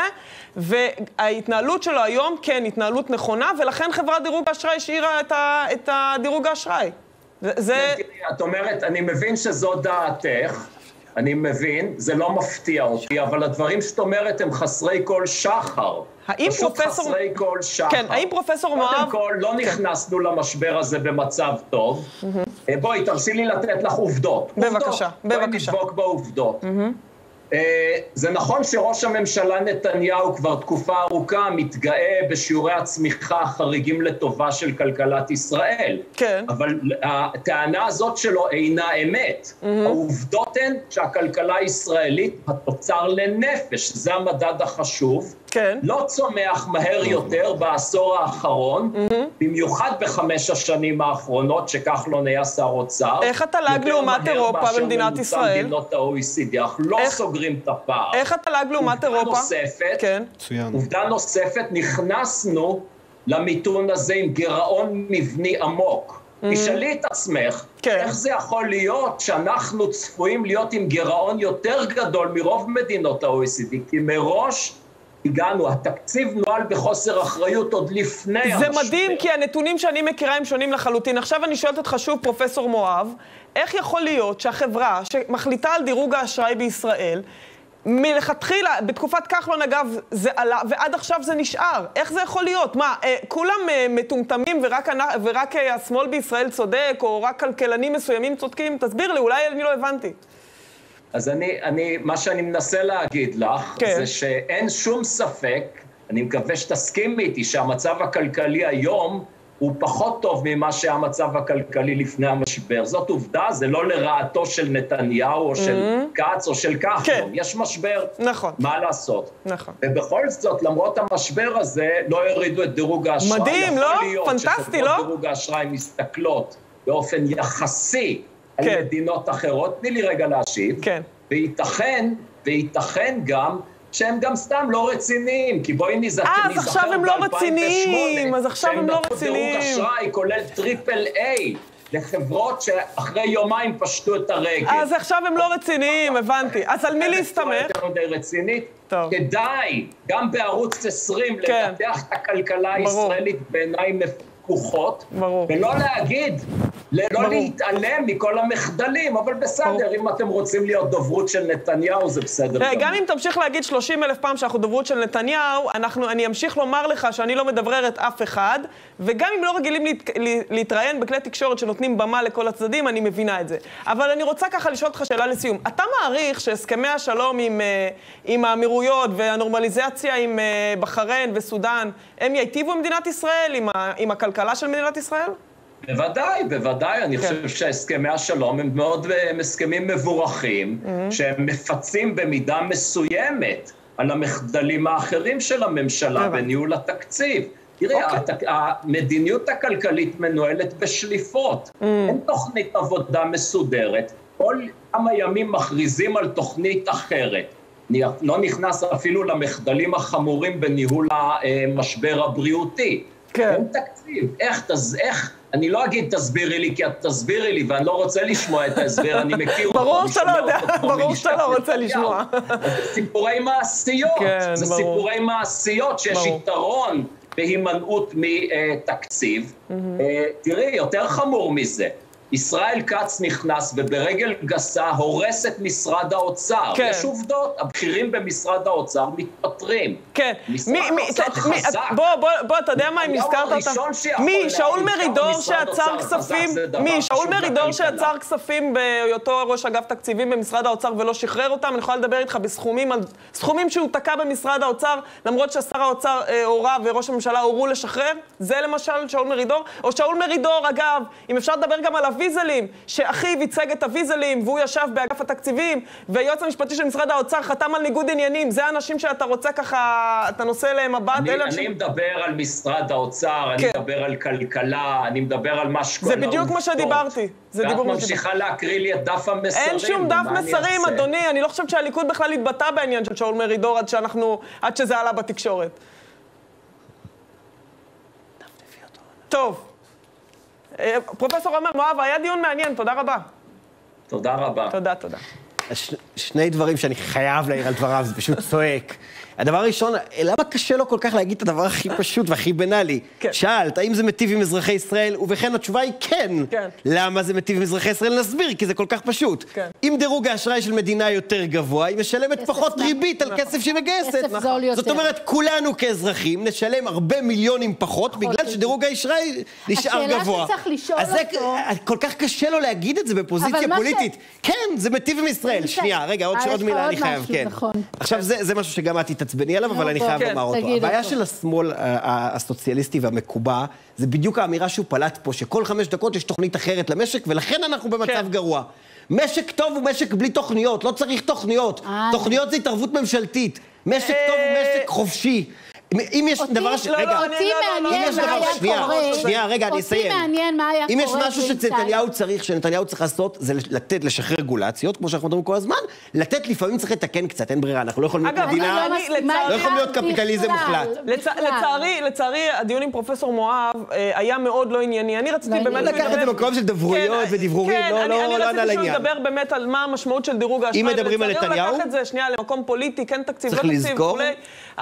וההתנהלות שלו היום, כן, התנהלות נכונה, ולכן חברת דירוג האשראי השאירה את, ה... את הדירוג האשראי. זה... את אומרת, אני מבין שזו דעתך, אני מבין, זה לא מפתיע אותי, אבל הדברים שאת אומרת הם חסרי כל שחר. האם פשוט פרופסור... חסרי כל שחר. כן, האם פרופסור מואב... קודם כל, לא נכנסנו למשבר הזה במצב טוב. בואי, תרשי לי לתת לך עובדות. בבקשה, בבקשה. בואי נדבוק בעובדות. זה נכון שראש הממשלה נתניהו כבר תקופה ארוכה מתגאה בשיעורי הצמיחה החריגים לטובה של כלכלת ישראל. כן. אבל הטענה הזאת שלו אינה אמת. העובדות הן שהכלכלה הישראלית, התוצר לנפש, זה המדד החשוב, כן. לא צומח מהר יותר בעשור האחרון, במיוחד בחמש השנים האחרונות שכחלון היה שר אוצר. איך התל"ג לעומת אירופה במדינת ישראל? יותר מדינות ה-או אי סי די, אנחנו לא סוגרים את הפער. איך התל"ג לעומת אירופה? עובדה נוספת, כן. עובדה נוספת, נכנסנו למיתון הזה עם גירעון מבני עמוק. תשאלי את עצמך, איך זה יכול להיות שאנחנו צפויים להיות עם גירעון יותר גדול מרוב מדינות ה-או אי סי די, כי מראש הגענו, התקציב נועל בחוסר אחריות עוד לפני המשבר. זה מדהים, כי הנתונים שאני מכירה הם שונים לחלוטין. עכשיו אני שואלת אותך שוב, פרופסור מואב, איך יכול להיות שהחברה שמחליטה על דירוג האשראי בישראל, מלכתחילה, בתקופת כחלון אגב, זה עלה, ועד עכשיו זה נשאר. איך זה יכול להיות? מה, כולם מטומטמים ורק, ורק השמאל בישראל צודק, או רק כלכלנים מסוימים צודקים? תסביר לי, אולי אני לא הבנתי. אז אני, אני, מה שאני מנסה להגיד לך, כן. זה שאין שום ספק, אני מקווה שתסכימי איתי, שהמצב הכלכלי היום הוא פחות טוב ממה שהמצב הכלכלי לפני המשבר. זאת עובדה, זה לא לרעתו של נתניהו או של mm-hmm. קץ או של כחלון. כן. יש משבר, נכון. מה לעשות? נכון. ובכל זאת, למרות המשבר הזה, לא הרידו את דירוג האשראי. מדהים, לא? פנטסטי, לא? דירוג האשראי מסתכלות באופן יחסי, על כן. מדינות אחרות, תני לי רגע להשיב, כן. וייתכן וייתכן גם שהם גם סתם לא רציניים, כי בואי נזכר אז עכשיו הם לא רציניים, אז עכשיו הם לא רציניים. שהם דירוג אשראי כולל טריפל איי לחברות שאחרי יומיים פשטו את הרגל. אז עכשיו הם לא רציניים, הבנתי. אז על מי להסתמך? יותר מדי רצינית. כדאי, גם בערוץ עשרים, לפתח את הכלכלה הישראלית בעיניים מפקוחות, ולא להגיד, לא להתעלם מכל המחדלים, אבל בסדר, אם אתם רוצים להיות דוברות של נתניהו, זה בסדר. גם אם תמשיך להגיד שלושים אלף פעם שאנחנו דוברות של נתניהו, אני אמשיך לומר לך שאני לא מדבררת אף אחד, וגם אם לא רגילים להתראיין בכלי תקשורת שנותנים במה לכל הצדדים, אני מבינה את זה. אבל אני רוצה ככה לשאול אותך שאלה לסיום. אתה מעריך שהסכמי השלום עם האמירויות והנורמליזציה עם בחריין וסודן, הם ייטיבו מדינת ישראל, עם הכלכלה של מדינת ישראל? בוודאי, בוודאי. אני חושב שהסכמי השלום הם מאוד הסכמים מבורכים, שהם מפצים במידה מסוימת על המחדלים האחרים של הממשלה בניהול התקציב. תראי, המדיניות הכלכלית מנוהלת בשליפות. אין תוכנית עבודה מסודרת. כל כמה ימים מכריזים על תוכנית אחרת. לא נכנס אפילו למחדלים החמורים בניהול המשבר הבריאותי. אין תקציב. איך, איך, אני לא אגיד תסבירי לי, כי את תסבירי לי, ואני לא רוצה לשמוע את ההסבר, אני מכיר אותו. ברור שאתה לא יודע, ברור שאתה לא רוצה לשמוע. זה סיפורי מעשיות, זה סיפורי מעשיות שיש יתרון בהימנעות מתקציב. תראי, יותר חמור מזה. ישראל כץ נכנס וברגל גסה הורס את משרד האוצר. כן. יש עובדות, הבכירים במשרד האוצר מתפטרים. כן. משרד האוצר חזק. בוא, בוא, בוא, אתה יודע מה אם נזכרת אותם? מי? שאול מרידור שעצר כספים? מי? שאול מרידור שעצר כספים בהיותו ראש אגף תקציבים במשרד האוצר ולא שחרר אותם? אני יכולה לדבר איתך בסכומים, על סכומים שהוא תקע במשרד האוצר, למרות ששר האוצר הורה וראש הממשלה הורו לשחרר? זה למשל שאול מרידור? או שאול מרידור, אגב, אם אפשר לדבר גם על הוויזלים, שאחיו ייצג את הוויזלים, והוא ישב באגף התקציבים, והיועץ המשפטי של משרד האוצר חתם על ניגוד עניינים. זה האנשים שאתה רוצה ככה, אתה נושא להם מבט. אני, אני אנשים... מדבר על משרד האוצר, כן. אני מדבר על כלכלה, אני מדבר על מה שקורה. זה בדיוק מה שדיברתי. זה ואת ממשיכה להקריא לי את דף המסרים. אין שום דף מסרים, אדוני. אני לא חושבת שהליכוד בכלל התבטא בעניין של שאול מרידור עד שאנחנו, עד שזה עלה בתקשורת. טוב. פרופסור עומר מואב, היה דיון מעניין, תודה רבה. תודה רבה. תודה, תודה. ש... שני דברים שאני חייב להעיר על דבריו, זה פשוט צועק. הדבר הראשון, למה קשה לו כל כך להגיד את הדבר הכי פשוט והכי בנאלי? כן. שאלת, האם זה מטיב עם אזרחי ישראל? ובכן, התשובה היא כן. כן. למה זה מטיב עם אזרחי ישראל? נסביר, כי זה כל כך פשוט. כן. אם דירוג האשראי של מדינה יותר גבוה, היא משלמת פחות נח. ריבית נכון. על כסף שהיא מגייסת. כסף זול יותר. זאת אומרת, כולנו כאזרחים נשלם הרבה מיליונים פחות, בגלל פחות. שדירוג האשראי נשאר גבוה. השאלה שצריך לשאול אז אותו... זה כל כך קשה לו להגיד את זה בפוזיציה פוליטית. ש... כן, זה מטיב עם ישראל. שנייה, רגע, עוד שעוד מילה אני חייב, כן. עכשיו זה משהו שגם את תתעצבני עליו, אבל אני חייב לומר אותו. הבעיה של השמאל הסוציאליסטי והמקובע, זה בדיוק האמירה שהוא פלט פה, שכל חמש דקות יש תוכנית אחרת למשק, ולכן אנחנו במצב גרוע. משק טוב הוא משק בלי תוכניות, לא צריך תוכניות. תוכניות זה התערבות ממשלתית. משק טוב הוא משק חופשי. אם יש דבר ש... רגע, אותי מעניין מה היה קורה. שנייה, רגע, אני אסיים. אותי מעניין מה היה קורה. אם יש משהו שנתניהו צריך, שנתניהו צריך לעשות, זה לתת, לשחרר רגולציות, כמו שאנחנו מדברים כל הזמן, לתת לפעמים צריך לתקן קצת, אין ברירה, אנחנו לא יכולים להיות מדינה, לא יכולים להיות קפיטליזם מוחלט. לצערי, לצערי, הדיון עם פרופסור מואב היה מאוד לא ענייני. אני רציתי באמת... לקחת את זה במקום של דברויות ודיבורים, לא ענה לעניין. אני רציתי לדבר באמת על מה המשמעות של דירוג האשראי. אם מדברים על נתניהו, לקח את זה שנייה למקום פוליטי, כן תקציב, לא תקציב, וכולי.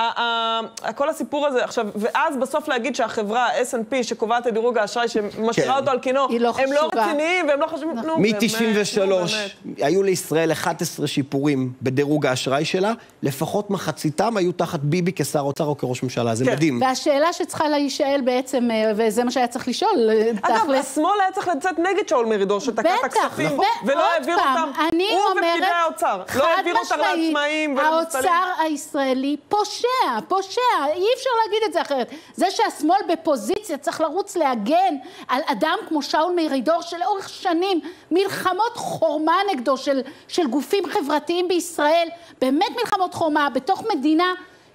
כל הסיפור הזה, עכשיו, ואז בסוף להגיד שהחברה אס אנד פי שקובעת את דירוג האשראי, שמשאירה אותו על כינו, הם לא רציניים והם לא חושבים כלום. מ-תשעים ושלוש היו לישראל אחד עשר שיפורים בדירוג האשראי שלה, לפחות מחציתם היו תחת ביבי כשר אוצר או כראש ממשלה, זה מדהים. והשאלה שצריכה להישאל בעצם, וזה מה שהיה צריך לשאול, אגב, השמאל היה צריך לצאת נגד שאול מרידור, שתקע את הכספים, ולא העביר אותם. הוא ופקידי האוצר, לא העביר אותם לעצמאים ולמסתלים. האוצר הישראלי פושע, פושע, אי אפשר להגיד את זה אחרת. זה שהשמאל בפוזיציה צריך לרוץ להגן על אדם כמו שאול מרידור שלאורך שנים מלחמות חורמה נגדו של, של גופים חברתיים בישראל, באמת מלחמות חורמה בתוך מדינה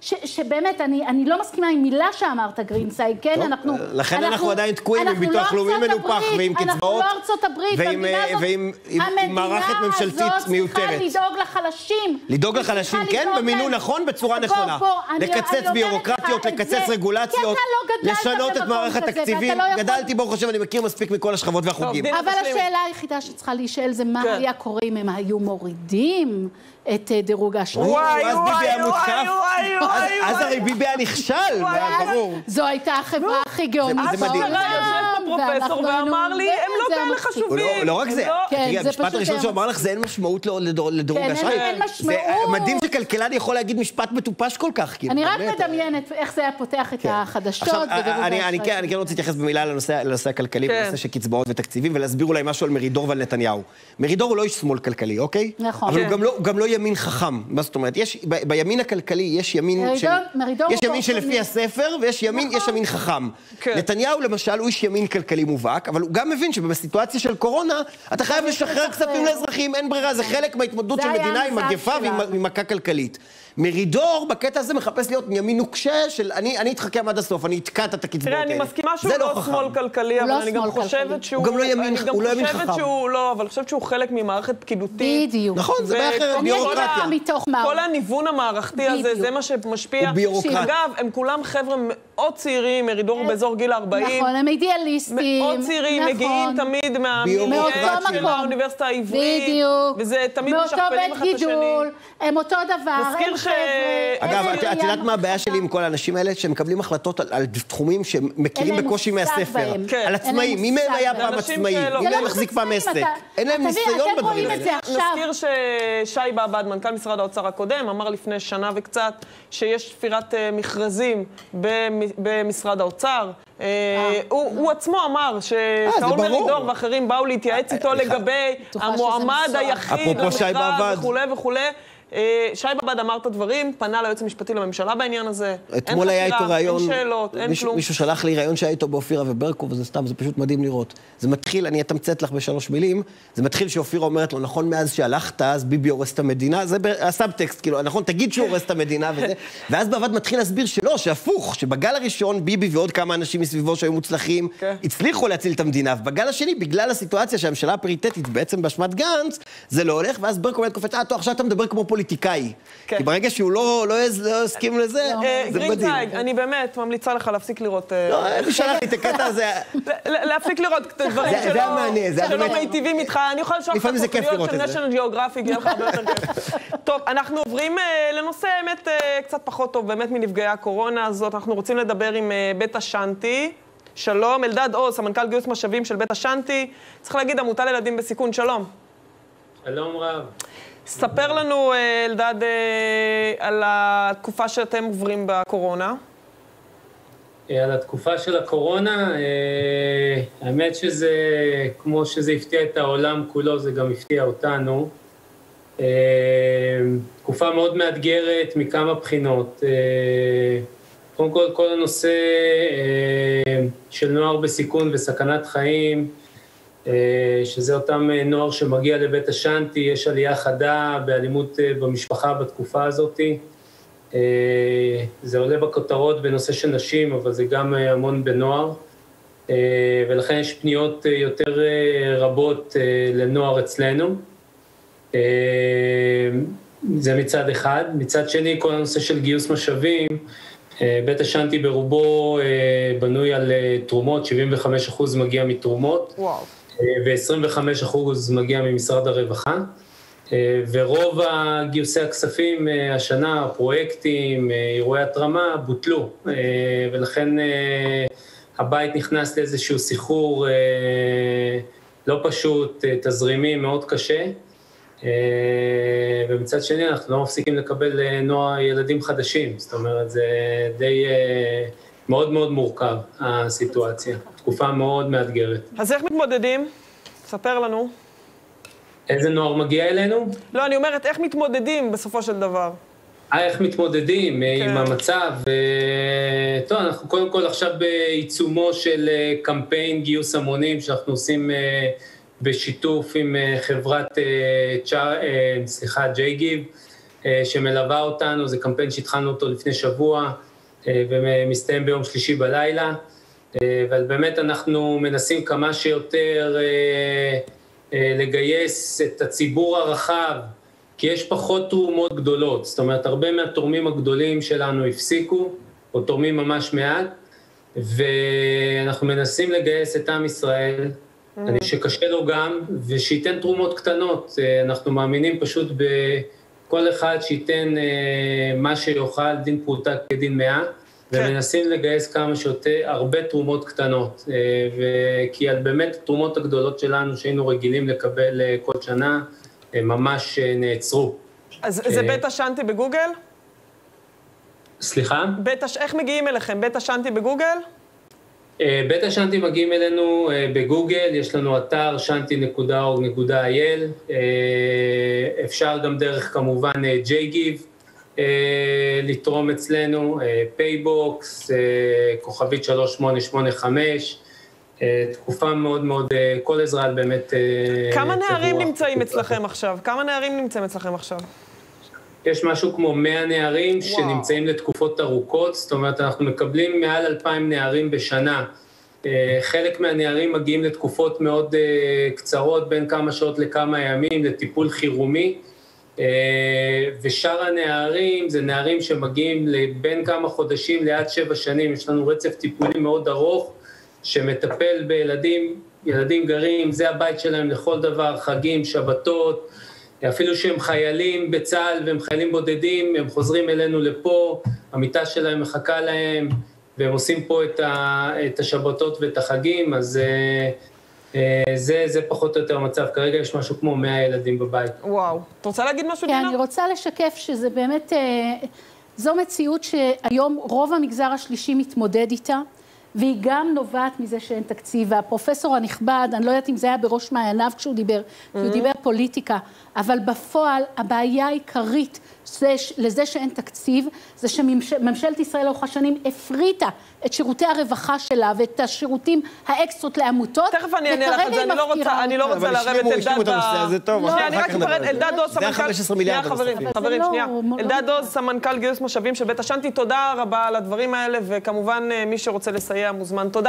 שבאמת, אני לא מסכימה עם מילה שאמרת, גרינסייד, כן? אנחנו... לכן אנחנו עדיין תקועים עם ביטוח לאומי מנופח ועם קצבאות. אנחנו לא ארצות הברית, ועם מערכת ממשלתית מיותרת. המדינה הזאת צריכה לדאוג לחלשים. לדאוג לחלשים, כן, במינון נכון, בצורה נכונה. לקצץ ביורוקרטיות, לקצץ רגולציות, לשנות את מערך התקציבים. גדלתי בו, חושב, אני מכיר מספיק מכל השכבות והחוגים. אבל השאלה היחידה שצריכה להישאל זה מה היה קורה אם הם היו מורידים את דירוג האשראי. וואי, אז ביבי היה מותקף. אז הרי ביבי היה נכשל, ברור. זו הייתה החברה הכי גאונית. זה מדהים. יושב פה פרופסור ואמר לי, הם לא כאלה חשובים. לא רק זה. תראי, המשפט הראשון שהוא אמר לך, זה אין משמעות לדירוג האשראי. אין משמעות. זה מדהים שכלכלן יכול להגיד משפט מטופש כל כך. אני רק מדמיינת איך זה היה פותח את החדשות בדירוג האשראי. אני כן רוצה להתייחס במילה לנושא הכלכלי, לנושא של קצבאות ותקציבים, ולהסביר אולי משהו על מרידור ועל נתניהו. מרידור הוא לא איש שמאל כלכלי, אוקיי? נכון. אבל הוא גם לא ימין חכם. מה זאת אומרת? יש, בימין הכלכלי יש ימין של... יש ימין שלפי הספר, ויש ימין, יש ימין חכם. נתניהו, למשל, הוא איש ימין כלכלי מובהק, אבל הוא גם מבין שבסיטואציה של קורונה, אתה חייב לשחרר כספים לאזרחים, אין ברירה, זה חלק מההתמודדות של מדינה עם מגפה ועם מכה כלכלית. מרידור בקטע הזה מחפש להיות ימין נוקשה של אני, אני אתחכם עד הסוף, אני אתקעת את הקצבאות האלה. תראה, אני מסכימה שהוא לא שמאל כלכלי, אבל אני גם חושבת שהוא... הוא גם לא ימין, הוא לא ימין חכם. לא, אבל אני חושבת שהוא חלק ממערכת פקידותית. בדיוק. נכון, זה בעיה אחרת, ביורוקרטיה. כל הניוון המערכתי הזה, זה מה שמשפיע. אגב, הם כולם חבר'ה מאוד צעירים, מרידור באזור גיל ארבעים. נכון, הם אידיאליסטים. מאוד צעירים, מגיעים תמיד מהאוניברסיטה העברית. בדיוק. וזה תמיד משכפלים אחד את השני. הם אותו דבר. אגב, את יודעת מה הבעיה שלי עם כל האנשים האלה? שהם מקבלים החלטות על תחומים שהם מכירים בקושי מהספר. על עצמאים. מי מהם היה פעם עצמאי? מי מהם מחזיק פעם עסק? אין להם ניסיון בדברים האלה. נזכיר ששי באב"ד, מנכ"ל משרד האוצר הקודם, אמר לפני שנה וקצת שיש ספירת מכרזים במשרד האוצר. הוא עצמו אמר ששאול מרידור ואחרים באו להתייעץ איתו לגבי המועמד היחיד למכרז וכו' וכו'. שי באב"ד אמר את הדברים, פנה ליועץ המשפטי לממשלה בעניין הזה. אתמול היה איתו רעיון, אין שאלות, אין כלום. מישהו שלח לי רעיון שהיה איתו באופירה וברקו, וזה סתם, זה פשוט מדהים לראות. זה מתחיל, אני אתמצת לך בשלוש מילים, זה מתחיל שאופירה אומרת לו, נכון, מאז שהלכת, אז ביבי הורס את המדינה, זה הסאבטקסט, כאילו, נכון, תגיד שהוא הורס את המדינה וזה, ואז באב"ד מתחיל להסביר שלא, שהפוך, שבגל הראשון ביבי ועוד כמה אנשים מסביבו שהיו מוצלחים, הצליחו להציל את המדינה, ובגל השני, בגלל הסיטואציה שהממשלה הפריטטית בעצם באשמת גנץ, זה לא הולך, ואז ברקו אומרת קופץ, "אה, טוב, עכשיו אתה מדבר כמו פוליטיקאי." כי ברגע שהוא לא הסכים לזה, זה מדהים. גרינסייד, אני באמת ממליצה לך להפסיק לראות... לא, אני שלח לי את הקטע הזה. להפסיק לראות דברים שלא מיטיבים איתך. אני יכולה לשלוח לך תוכניות של נשיונל ג'יאוגרפיק, יהיה לך הרבה יותר כיף. טוב, אנחנו עוברים לנושא באמת קצת פחות טוב, באמת מנפגעי הקורונה הזאת. אנחנו רוצים לדבר עם בית השנטי. שלום, אלדד עוז, המנכ"ל גיוס משאבים של בית השנטי. צריך להגיד, עמותה לילדים בסיכון, שלום. שלום רב. ספר לנו, אלדד, על התקופה שאתם עוברים בקורונה. על התקופה של הקורונה, האמת שזה, כמו שזה הפתיע את העולם כולו, זה גם הפתיע אותנו. תקופה מאוד מאתגרת מכמה בחינות. קודם כל, כל הנושא של נוער בסיכון וסכנת חיים, שזה אותם נוער שמגיע לבית השנטי, יש עלייה חדה באלימות במשפחה בתקופה הזאת. זה עולה בכותרות בנושא של נשים, אבל זה גם המון בנוער, ולכן יש פניות יותר רבות לנוער אצלנו. זה מצד אחד. מצד שני, כל הנושא של גיוס משאבים, בית השנטי ברובו בנוי על תרומות, שבעים וחמישה אחוז מגיע מתרומות. וואו. ו-עשרים וחמישה אחוז מגיע ממשרד הרווחה, ורוב גיוסי הכספים השנה, פרויקטים, אירועי התרמה, בוטלו, ולכן הבית נכנס לאיזשהו סחרור לא פשוט, תזרימי מאוד קשה, ומצד שני אנחנו לא מפסיקים לקבל נוער ילדים חדשים, זאת אומרת זה די מאוד מאוד מורכב הסיטואציה, תקופה מאוד מאתגרת. אז איך מתמודדים? ספר לנו. איזה נוער מגיע אלינו? לא, אני אומרת, איך מתמודדים בסופו של דבר? אה, איך מתמודדים כן. עם המצב? טוב, אנחנו קודם כל עכשיו בעיצומו של קמפיין גיוס המונים, שאנחנו עושים בשיתוף עם חברת, סליחה, ג'יי גיב, שמלווה אותנו, זה קמפיין שהתחלנו אותו לפני שבוע, ומסתיים ביום שלישי בלילה, אבל באמת אנחנו מנסים כמה שיותר לגייס את הציבור הרחב, כי יש פחות תרומות גדולות, זאת אומרת, הרבה מהתורמים הגדולים שלנו הפסיקו, או תורמים ממש מעט, ואנחנו מנסים לגייס את עם ישראל, אני שקשה לו גם, ושייתן תרומות קטנות. אנחנו מאמינים פשוט בכל אחד שייתן מה שיוכל, דין פרוטה כדין מאה, ומנסים לגייס כמה שיותר, הרבה תרומות קטנות. כי באמת התרומות הגדולות שלנו, שהיינו רגילים לקבל כל שנה, ממש נעצרו. אז זה בית השנטי בגוגל? סליחה? איך מגיעים אליכם? בית השנטי בגוגל? בית השנטי מגיעים אלינו בגוגל, יש לנו אתר שנטי נקודה אורג נקודה איי אל, אפשר גם דרך כמובן ג'יי גיב לתרום אצלנו, פייבוקס, כוכבית שלוש שמונה שמונה חמש, תקופה מאוד מאוד, כל עזרה באמת... כמה נערים נמצאים אצלכם עכשיו? כמה נערים נמצאים אצלכם עכשיו? יש משהו כמו מאה נערים שנמצאים לתקופות ארוכות, זאת אומרת, אנחנו מקבלים מעל אלפיים נערים בשנה. חלק מהנערים מגיעים לתקופות מאוד קצרות, בין כמה שעות לכמה ימים, לטיפול חירומי, ושאר הנערים זה נערים שמגיעים בין כמה חודשים לעד שבע שנים. יש לנו רצף טיפולי מאוד ארוך, שמטפל בילדים, ילדים גרים, זה הבית שלהם לכל דבר, חגים, שבתות, אפילו שהם חיילים בצה"ל והם חיילים בודדים, הם חוזרים אלינו לפה, המיטה שלהם מחכה להם, והם עושים פה את, ה, את השבתות ואת החגים, אז זה, זה פחות או יותר המצב. כרגע יש משהו כמו מאה ילדים בבית. וואו. את רוצה להגיד משהו, דינה? דינה? אני רוצה לשקף שזה באמת, זו מציאות שהיום רוב המגזר השלישי מתמודד איתה, והיא גם נובעת מזה שאין תקציב, והפרופסור הנכבד, אני לא יודעת אם זה היה בראש מעייניו כשהוא דיבר, כי הוא דיבר פוליטיקה, אבל בפועל הבעיה העיקרית לזה שאין תקציב, זה שממשלת ישראל לאורך השנים הפריטה את שירותי הרווחה שלה ואת השירותים האקסטרות לעמותות. תכף אני אענה לך את זה, אני לא רוצה לערב את אלדד אני רק אפרד, אלדד עוז, סמנכ"ל, חברים, שנייה, אלדד עוז, סמנכ"ל גיוס משאבים של בית השנטי, תודה רבה על הדברים האלה, וכמובן מי שרוצה לסייע מוזמן, תודה.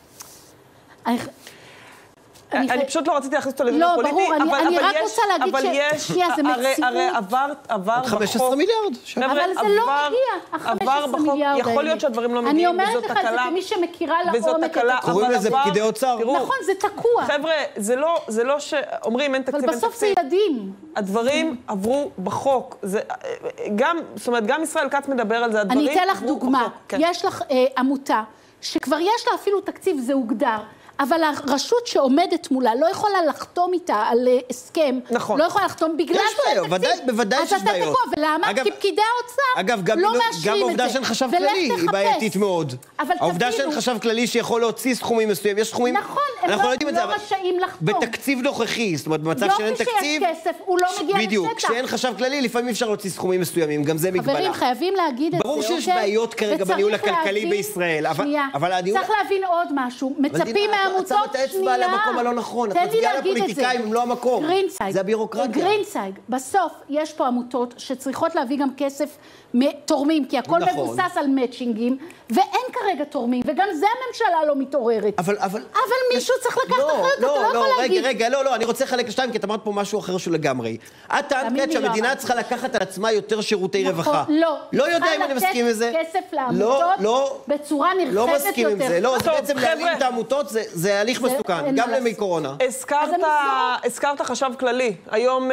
אני פשוט לא רציתי להכניס אותו לדיון פוליטי, אבל יש, הרי עבר בחוק... חמישה עשר מיליארד. אבל זה לא מגיע, ה-חמישה עשר מיליארד. יכול להיות שהדברים לא מגיעים, וזאת תקלה. אני אומרת לך את זה כמי שמכירה לעומק את התקלה. קוראים לזה פקידי אוצר. נכון, זה תקוע. חבר'ה, זה לא שאומרים אין תקציב, אין תקציב. אבל בסוף זה ילדים. הדברים עברו בחוק. גם, זאת אומרת, גם ישראל כץ מדבר על זה, הדברים אני אתן לך דוגמה. יש לך עמותה שכבר יש לה אפילו תקציב, זה הוגדר. אבל הרשות שעומדת מולה לא יכולה לחתום איתה על הסכם, נכון. לא יכולה לחתום בגלל שאין תקציב. בוודאי שיש בעיות. אז אתה תקוע, ולמה? כי פקידי האוצר אגב, לא מאשרים את זה. גם העובדה שאין חשב כללי היא בעייתית מאוד. העובדה שאין חשב כללי שיכול להוציא סכומים מסוימים, יש סכומים... נכון, הם לא רשאים לחתום. בתקציב נוכחי, זאת אומרת, במצב שאין תקציב... יופי שיש כסף, הוא לא מגיע לשטח. בדיוק, כשאין חשב כללי, לפעמים אפשר להוציא סכומים מסוימים, גם זה מגבלה. חברים, חייבים להגיד את זה, ברור שיש בעיות כרגע בניהול הכלכלי בישראל, אבל צריך להבין עוד משהו. מצפים מהעמותות שנייה. למקום הלא נכון, את מצביעה לפוליטיקאים אם לא המקום. גרינסייג. זה הבירוקרטיה. גרינסייג. בסוף יש פה עמותות שצריכות להביא גם כסף מתורמים, כי הכל נכון. מבוסס על מאצ'ינגים, ואין כרגע תורמים, וגם זה הממשלה לא מתעוררת. אבל, אבל... אבל מישהו צריך לקחת לא, אחריות, לא, אתה לא, לא, יכול רגע, להגיד. רגע, לא, לא, אני רוצה לחלק לשתיים, כי את אמרת פה משהו אחר שהוא לגמרי. את טענת שהמדינה צריכה לקחת על עצמה יותר שירותי נכון, רווחה. לא. לא יודע אם אני מסכים עם זה. כסף לעמותות לא, בצורה נרחבת לא מסכים עם זה. לא, טוב, בעצם להעלים את העמותות זה הליך מסוכן, גם למי קורונה. הזכרת חשב כללי. היום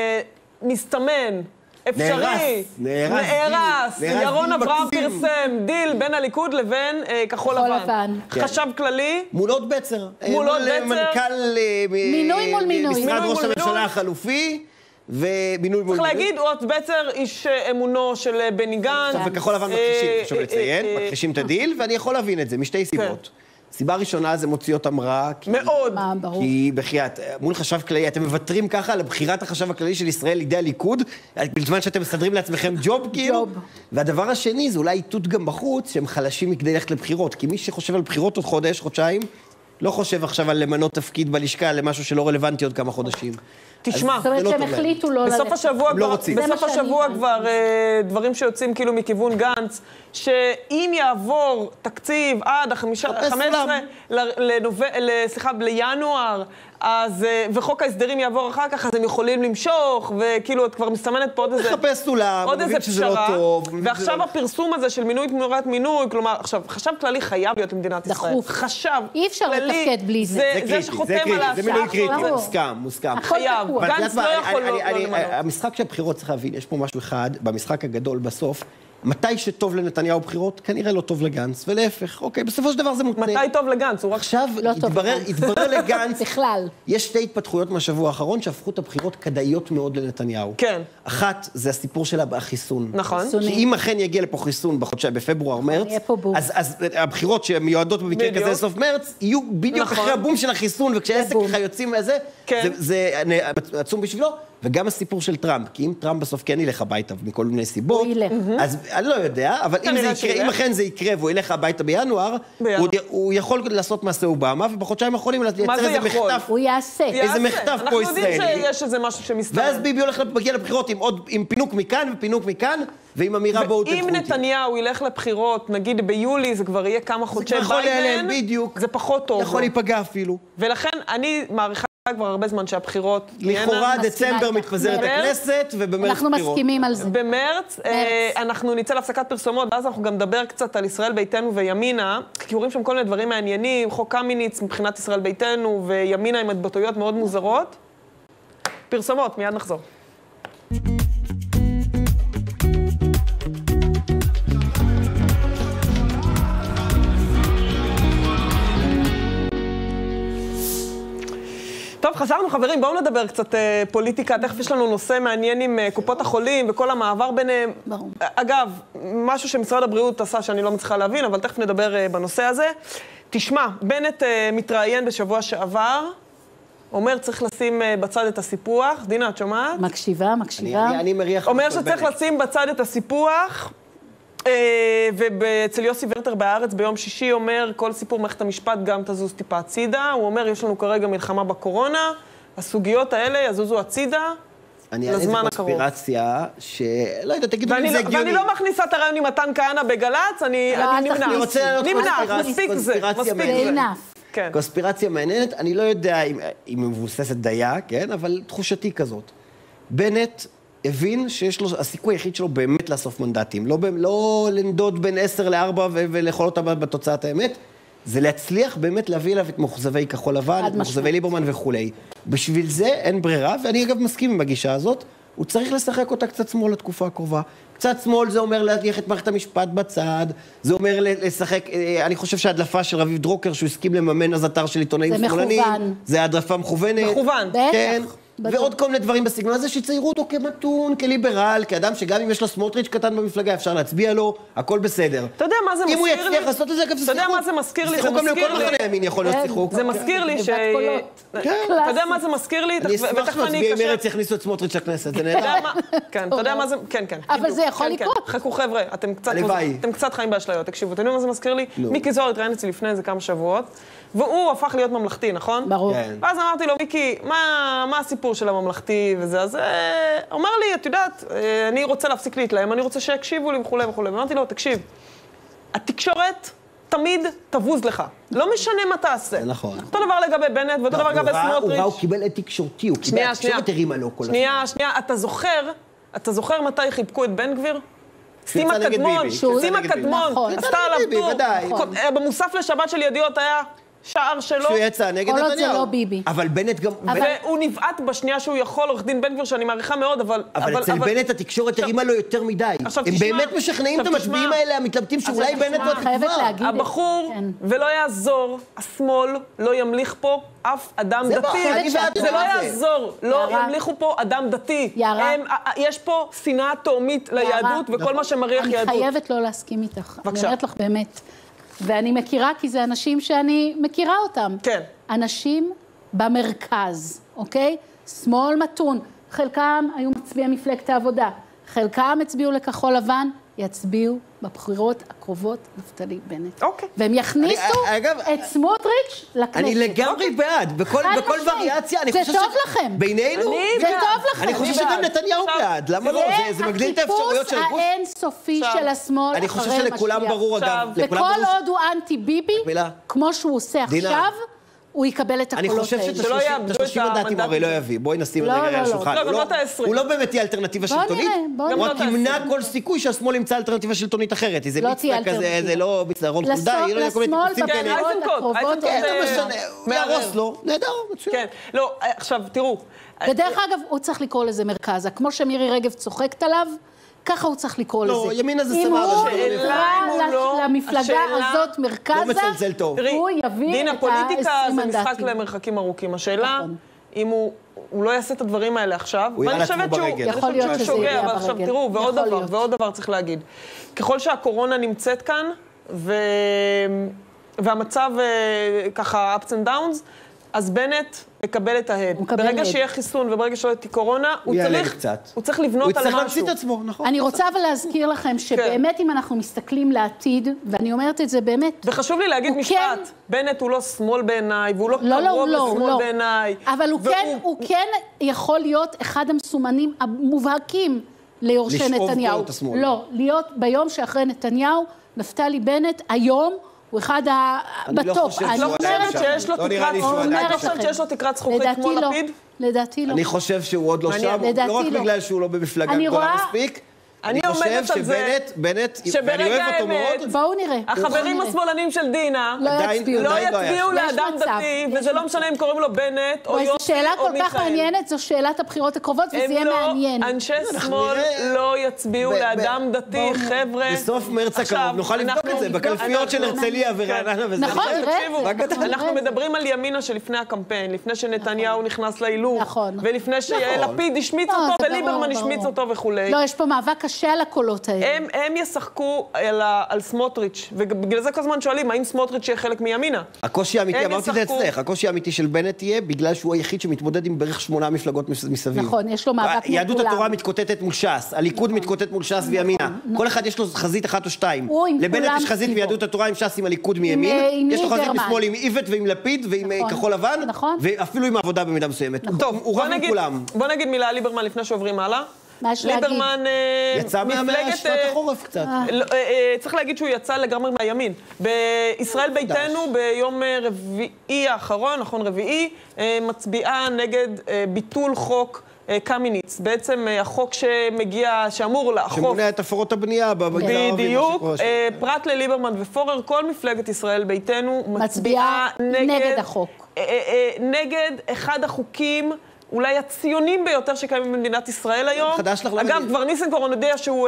מסתמן, אפשרי, נהרס, ירון אברהם פרסם דיל בין הליכוד לבין כחול לבן. חשב כללי. מול עוד בצר. מול עוד בצר. מנכ"ל מינוי מול מינוי. משרד ראש הממשלה החלופי. ומינוי מול... צריך להגיד, עוד בצר איש אמונו של בני גנץ. וכחול לבן מכחישים, חשוב לציין, מכחישים את הדיל, ואני יכול להבין את זה, משתי סיבות. סיבה ראשונה זה מוציא אותם רע. מאוד. כי בחייאת, מול חשב כללי, אתם מוותרים ככה על בחירת החשב הכללי של ישראל לידי הליכוד, בזמן שאתם מסדרים לעצמכם ג'וב כאילו. והדבר השני זה אולי איתות גם בחוץ, שהם חלשים מכדי ללכת לבחירות, כי מי שחושב על בחירות עוד חודש, חודשיים, לא חושב עכשיו על למנות תפקיד בלשכה למשהו שלא רלוונטי עוד כמה חודשים. תשמע, זאת אומרת שהם החליטו לא ללכת. בסוף השבוע כבר, בסוף השבוע כבר דברים שיוצאים כאילו מכיוון גנץ, שאם יעבור תקציב עד ה-חמש עשרה סליחה, לינואר, אז, וחוק ההסדרים יעבור אחר כך, אז הם יכולים למשוך, וכאילו את כבר מסתמנת פה עוד איזה... לחפש סולם, עוד איזה פשרה, ועכשיו הפרסום הזה של מינוי תמורת מינוי, כלומר, עכשיו, חשב כללי חייב להיות למדינת ישראל. דחוף. חשב אי אפשר לתפקד בלי זה. זה קריטי, זה קריטי, זה מינוי קריטי, מוסכם, מוסכם. חייב, גנץ לא יכול לא למנות. המשחק של הבחירות צריך להבין, יש פה משהו אחד, במשחק הגדול בסוף, מתי שטוב לנתניהו בחירות, כנראה לא טוב לגנץ, ולהפך, אוקיי, בסופו של דבר זה מותנה. מתי טוב לגנץ? הוא רק עכשיו התברר לגנץ, בכלל. יש שתי התפתחויות מהשבוע האחרון שהפכו את הבחירות כדאיות מאוד לנתניהו. כן. אחת, זה הסיפור שלה בחיסון. נכון. כי אם אכן יגיע לפה חיסון בחודשיים, בפברואר, מרץ, אז הבחירות שמיועדות במקרה כזה לסוף מרץ, יהיו בדיוק אחרי הבום של החיסון, וכשהעסק ככה יוצאים מזה, זה עצום בשבילו. וגם הסיפור של טראמפ, כי אם טראמפ בסוף כן ילך הביתה מכל מיני סיבות, אז אני לא יודע, אבל אם אכן זה יקרה והוא ילך הביתה בינואר, הוא יכול לעשות מעשה אובמה, ובחודשיים האחרונים לייצר איזה מחטף. הוא יעשה. איזה מחטף פה ישראלי. אנחנו יודעים שיש איזה משהו שמסתובב. ואז ביבי הולך להגיע לבחירות עם פינוק מכאן ופינוק מכאן, ועם אמירה בואו תלכו אותי. ואם נתניהו ילך לבחירות, נגיד ביולי, זה כבר יהיה כמה חודשי ביידן, זה פחות טוב. יכול להיפגע אפילו. ולכן אני מעריכה כבר הרבה זמן שהבחירות... לכאורה דצמבר מתפזרת הכנסת, ובמרץ אנחנו מסכימים על זה. במרץ, אנחנו נצא להפסקת פרסומות, ואז אנחנו גם נדבר קצת על ישראל ביתנו וימינה, כי רואים שם כל מיני דברים מעניינים, חוק קמיניץ מבחינת ישראל ביתנו, וימינה עם התבטאויות מאוד מוזרות. פרסומות, מיד נחזור. טוב, חזרנו חברים, בואו נדבר קצת אה, פוליטיקה, תכף יש לנו נושא מעניין עם אה, קופות החולים וכל המעבר ביניהם. ברור. אגב, משהו שמשרד הבריאות עשה שאני לא מצליחה להבין, אבל תכף נדבר אה, בנושא הזה. תשמע, בנט אה, מתראיין בשבוע שעבר, אומר צריך לשים אה, בצד את הסיפוח. דינה, את שומעת? מקשיבה, מקשיבה. אני, אני מריח... אומר שצריך לשים בצד את הסיפוח, ואצל יוסי ורטר בארץ ביום שישי אומר, כל סיפור מערכת המשפט גם תזוז טיפה הצידה. הוא אומר, יש לנו כרגע מלחמה בקורונה, הסוגיות האלה יזוזו הצידה לזמן הקרוב. אני איזה קונספירציה שלא יודע, תגידו אם זה הגיוני. ואני לא מכניסה את הרעיון עם מתן כהנא בגלץ, אני נמנע. אני רוצה לענות מספיק זה, מספיק זה. קונספירציה מעניינת, אני לא יודע אם היא מבוססת דיה, כן? אבל תחושתי כזאת. בנט הבין שיש לו, הסיכוי היחיד שלו באמת לאסוף מנדטים, לא, לא לנדוד בין עשר לארבע ולאכול אותה בתוצאת האמת, זה להצליח באמת להביא אליו את מוחזבי כחול לבן, את מוחזבי ליברמן וכולי. בשביל זה אין ברירה, ואני אגב מסכים עם הגישה הזאת, הוא צריך לשחק אותה קצת שמאל לתקופה הקרובה. קצת שמאל זה אומר להדיח את מערכת המשפט בצד, זה אומר לשחק, אני חושב שההדלפה של רביב דרוקר, שהוא הסכים לממן אז אתר של עיתונאים שמאלנים, זה מכוון. זה הדלפה מכוונת. מכוון. כן. ועוד כל מיני דברים בסגנון הזה שציירו אותו כמתון, כליברל, כאדם שגם אם יש לו סמוטריץ' קטן במפלגה, אפשר להצביע לו, הכל בסדר. אתה יודע מה זה מזכיר לי? אם הוא יצליח לעשות את זה, אגב, זה שיחוק. אתה יודע מה זה מזכיר לי? זה שיחוק גם לכל מחנה הימין יכול להיות שיחוק. זה מזכיר לי ש... אתה יודע מה זה מזכיר לי? אני אשמח להצביע אם מרץ יכניסו את סמוטריץ' לכנסת, זה נהדר. כן, אתה יודע מה זה... כן, כן. אבל זה יכול לקרות. חכו חבר'ה, אתם קצת חיים באשליות, תקשיבו, אתם יודעים מה זה מזכיר לי? מיקי זוהר התראיין אצלי לפני איזה כמה שבועות, והוא הפך להיות ממלכתי, נכון? ברור. ואז אמרתי לו, מיקי, מה, מה הסיפור של הממלכתי וזה? אז אומר לי, את יודעת, אני רוצה להפסיק להתלהם, אני רוצה שיקשיבו לי וכו' וכו'. ואמרתי לו, תקשיב, התקשורת תמיד תבוז לך. לא משנה מה תעשה. זה נכון. אותו דבר לגבי בנט, ואותו דבר לגבי סמוטריץ'. הוא קיבל את תקשורתי, הוא קיבל את תקשורת הרימה לו כל הזמן. שנייה, שנייה, אתה זוכר, אתה זוכר מתי חיבקו את בן גביר? סימה קדמון, סימה קדמון, עשתה עליו טור. במוסף לשבת של ידיעות היה שער שלו. שהוא יצא נגד נתניהו. כל עוד זה לא ביבי. אבל בנט גם... והוא נבעט בשנייה שהוא יכול, עורך דין בן גביר, שאני מעריכה מאוד, אבל... אבל אצל בנט התקשורת הרימה לו יותר מדי. הם באמת משכנעים את המצביעים האלה, המתלבטים שאולי בנט לא תקווה. הבחור, ולא יעזור, השמאל לא ימליך פה אף אדם דתי. זה לא יעזור, לא ימליכו פה אדם דתי. יש פה שנאה תאומית ליהדות, וכל מה שמריח יהדות. אני חייבת לא להסכים איתך. אני אומרת לך באמת. ואני מכירה, כי זה אנשים שאני מכירה אותם. כן. אנשים במרכז, אוקיי? שמאל מתון. חלקם היו מצביעי מפלגת העבודה. חלקם הצביעו לכחול לבן, יצביעו בבחירות הקרובות נפתלי בנט. אוקיי. והם יכניסו אני, אגב, את סמוטריץ' לכנסת. אני לגמרי בעד. בכל, בכל וריאציה, אני חושב זה טוב לכם. בינינו, זה טוב לכם. אני חושב שגם נתניהו בעד. למה לא? זה, זה מגדיל את האפשרויות של הגוש. זה האינסופי של השמאל. אני חושב שלכולם ברור, אגב. וכל עוד הוא אנטי ביבי, כמו שהוא עושה עכשיו, הוא יקבל את הקולות האלה. אני חושב שאת השלושים מנדטים הרי לא יביא. בואי נשים רגע על השולחן. הוא לא באמת יהיה אלטרנטיבה שלטונית, הוא רק ימנע כל סיכוי שהשמאל ימצא אלטרנטיבה שלטונית אחרת. זה מצטע כזה, זה לא מצטערון חולדה, לשמאל בבחירות הקרובות... הוא ירוס לו, נהדר, מצוין. כן, לא, עכשיו, תראו. ודרך אגב, הוא צריך לקרוא לזה מרכזה. כמו שמירי רגב צוחקת עליו, ככה הוא צריך לקרוא לזה. לא, ימינה זה סבבה. אם הוא יקרא למפלגה הזאת מרכזה, הוא יביא את הפוליטיקה ה-עשרים זה משחק מנדטים. למרחקים ארוכים. השאלה, אם הוא לא יעשה את הדברים האלה עכשיו, ואני חושבת שהוא שוגע, אבל עכשיו תראו, ועוד דבר, ועוד דבר צריך להגיד. ככל שהקורונה נמצאת כאן, והמצב ככה ups and downs, אז בנט מקבל את ההד. ברגע שיהיה חיסון וברגע שלא תהיה קורונה, הוא צריך לבנות על משהו. הוא צריך להמציא את עצמו, נכון. אני רוצה אבל להזכיר לכם שבאמת אם אנחנו מסתכלים לעתיד, ואני אומרת את זה באמת... וחשוב לי להגיד משפט, בנט הוא לא שמאל בעיניי, והוא לא קרוב לשמאל בעיניי. אבל הוא כן יכול להיות אחד המסומנים המובהקים ליורשי נתניהו. לשאוב את השמאל. לא, להיות ביום שאחרי נתניהו, נפתלי בנט, היום, הוא אחד בטופ. אני לא חושבת שיש לו תקרת זכוכית. אני לא חושבת שיש לו תקרת זכוכית כמו לפיד. לדעתי לא. אני חושב שהוא עוד לא שם, לא רק בגלל שהוא לא במפלגה גדולה מספיק. אני חושב שבנט, בנט, ואני אוהב אותו מאוד. בואו נראה. החברים השמאלנים של דינה לא יצביעו לאדם דתי, וזה לא משנה אם קוראים לו בנט או יוסי או מיכאל. זו שאלה כל כך מעניינת, זו שאלת הבחירות הקרובות, וזה יהיה מעניין. אנשי שמאל לא יצביעו לאדם דתי, חבר'ה. בסוף מרץ הקרוב נוכל לבדוק את זה, בקלפיות של הרצליה ורעננה וזה. נכון, נראה. אנחנו מדברים על ימינה שלפני הקמפיין, לפני שנתניהו נכנס להילוך, ולפני שלפיד השמיץ אותו וליברמן השמיץ אותו וכולי. לא, יש פה מאבק קשה על הקולות האלה. הם, הם ישחקו על, על סמוטריץ', ובגלל זה כל הזמן שואלים, האם סמוטריץ' יהיה חלק מימינה? הקושי האמיתי, אמרתי את זה אצלך, הקושי האמיתי של בנט יהיה בגלל שהוא היחיד שמתמודד עם בערך שמונה מפלגות מסביב. נכון, יש לו מאבק מכולם. יהדות התורה מתקוטטת מול ש"ס, הליכוד מתקוטט מול ש"ס וימינה. כל אחד יש לו חזית אחת או שתיים. לבנט יש חזית מיהדות התורה עם ש"ס עם הליכוד מימין, יש לו חזית משמאל עם איווט ועם לפיד ועם כחול לבן, ואפילו עם העבודה במידה מסוימת. טוב, הוא רב עם כולם. בוא נגיד מילה על ליברמן לפני שעוברים הלאה. ליברמן יצא מהשפת החורף קצת. צריך להגיד שהוא יצא לגמרי מהימין. בישראל ביתנו ביום רביעי האחרון, נכון רביעי, מצביעה נגד ביטול חוק קמיניץ. בעצם החוק שמגיע, שאמור לחוק. שמונע את הפרות הבנייה במגזר הערבי. בדיוק. פרט לליברמן ופורר, כל מפלגת ישראל ביתנו מצביעה נגד החוק. נגד אחד החוקים אולי הציונים ביותר שקיימים במדינת ישראל היום. חדש לך לא אגב, כבר ניסנקורן יודע שהוא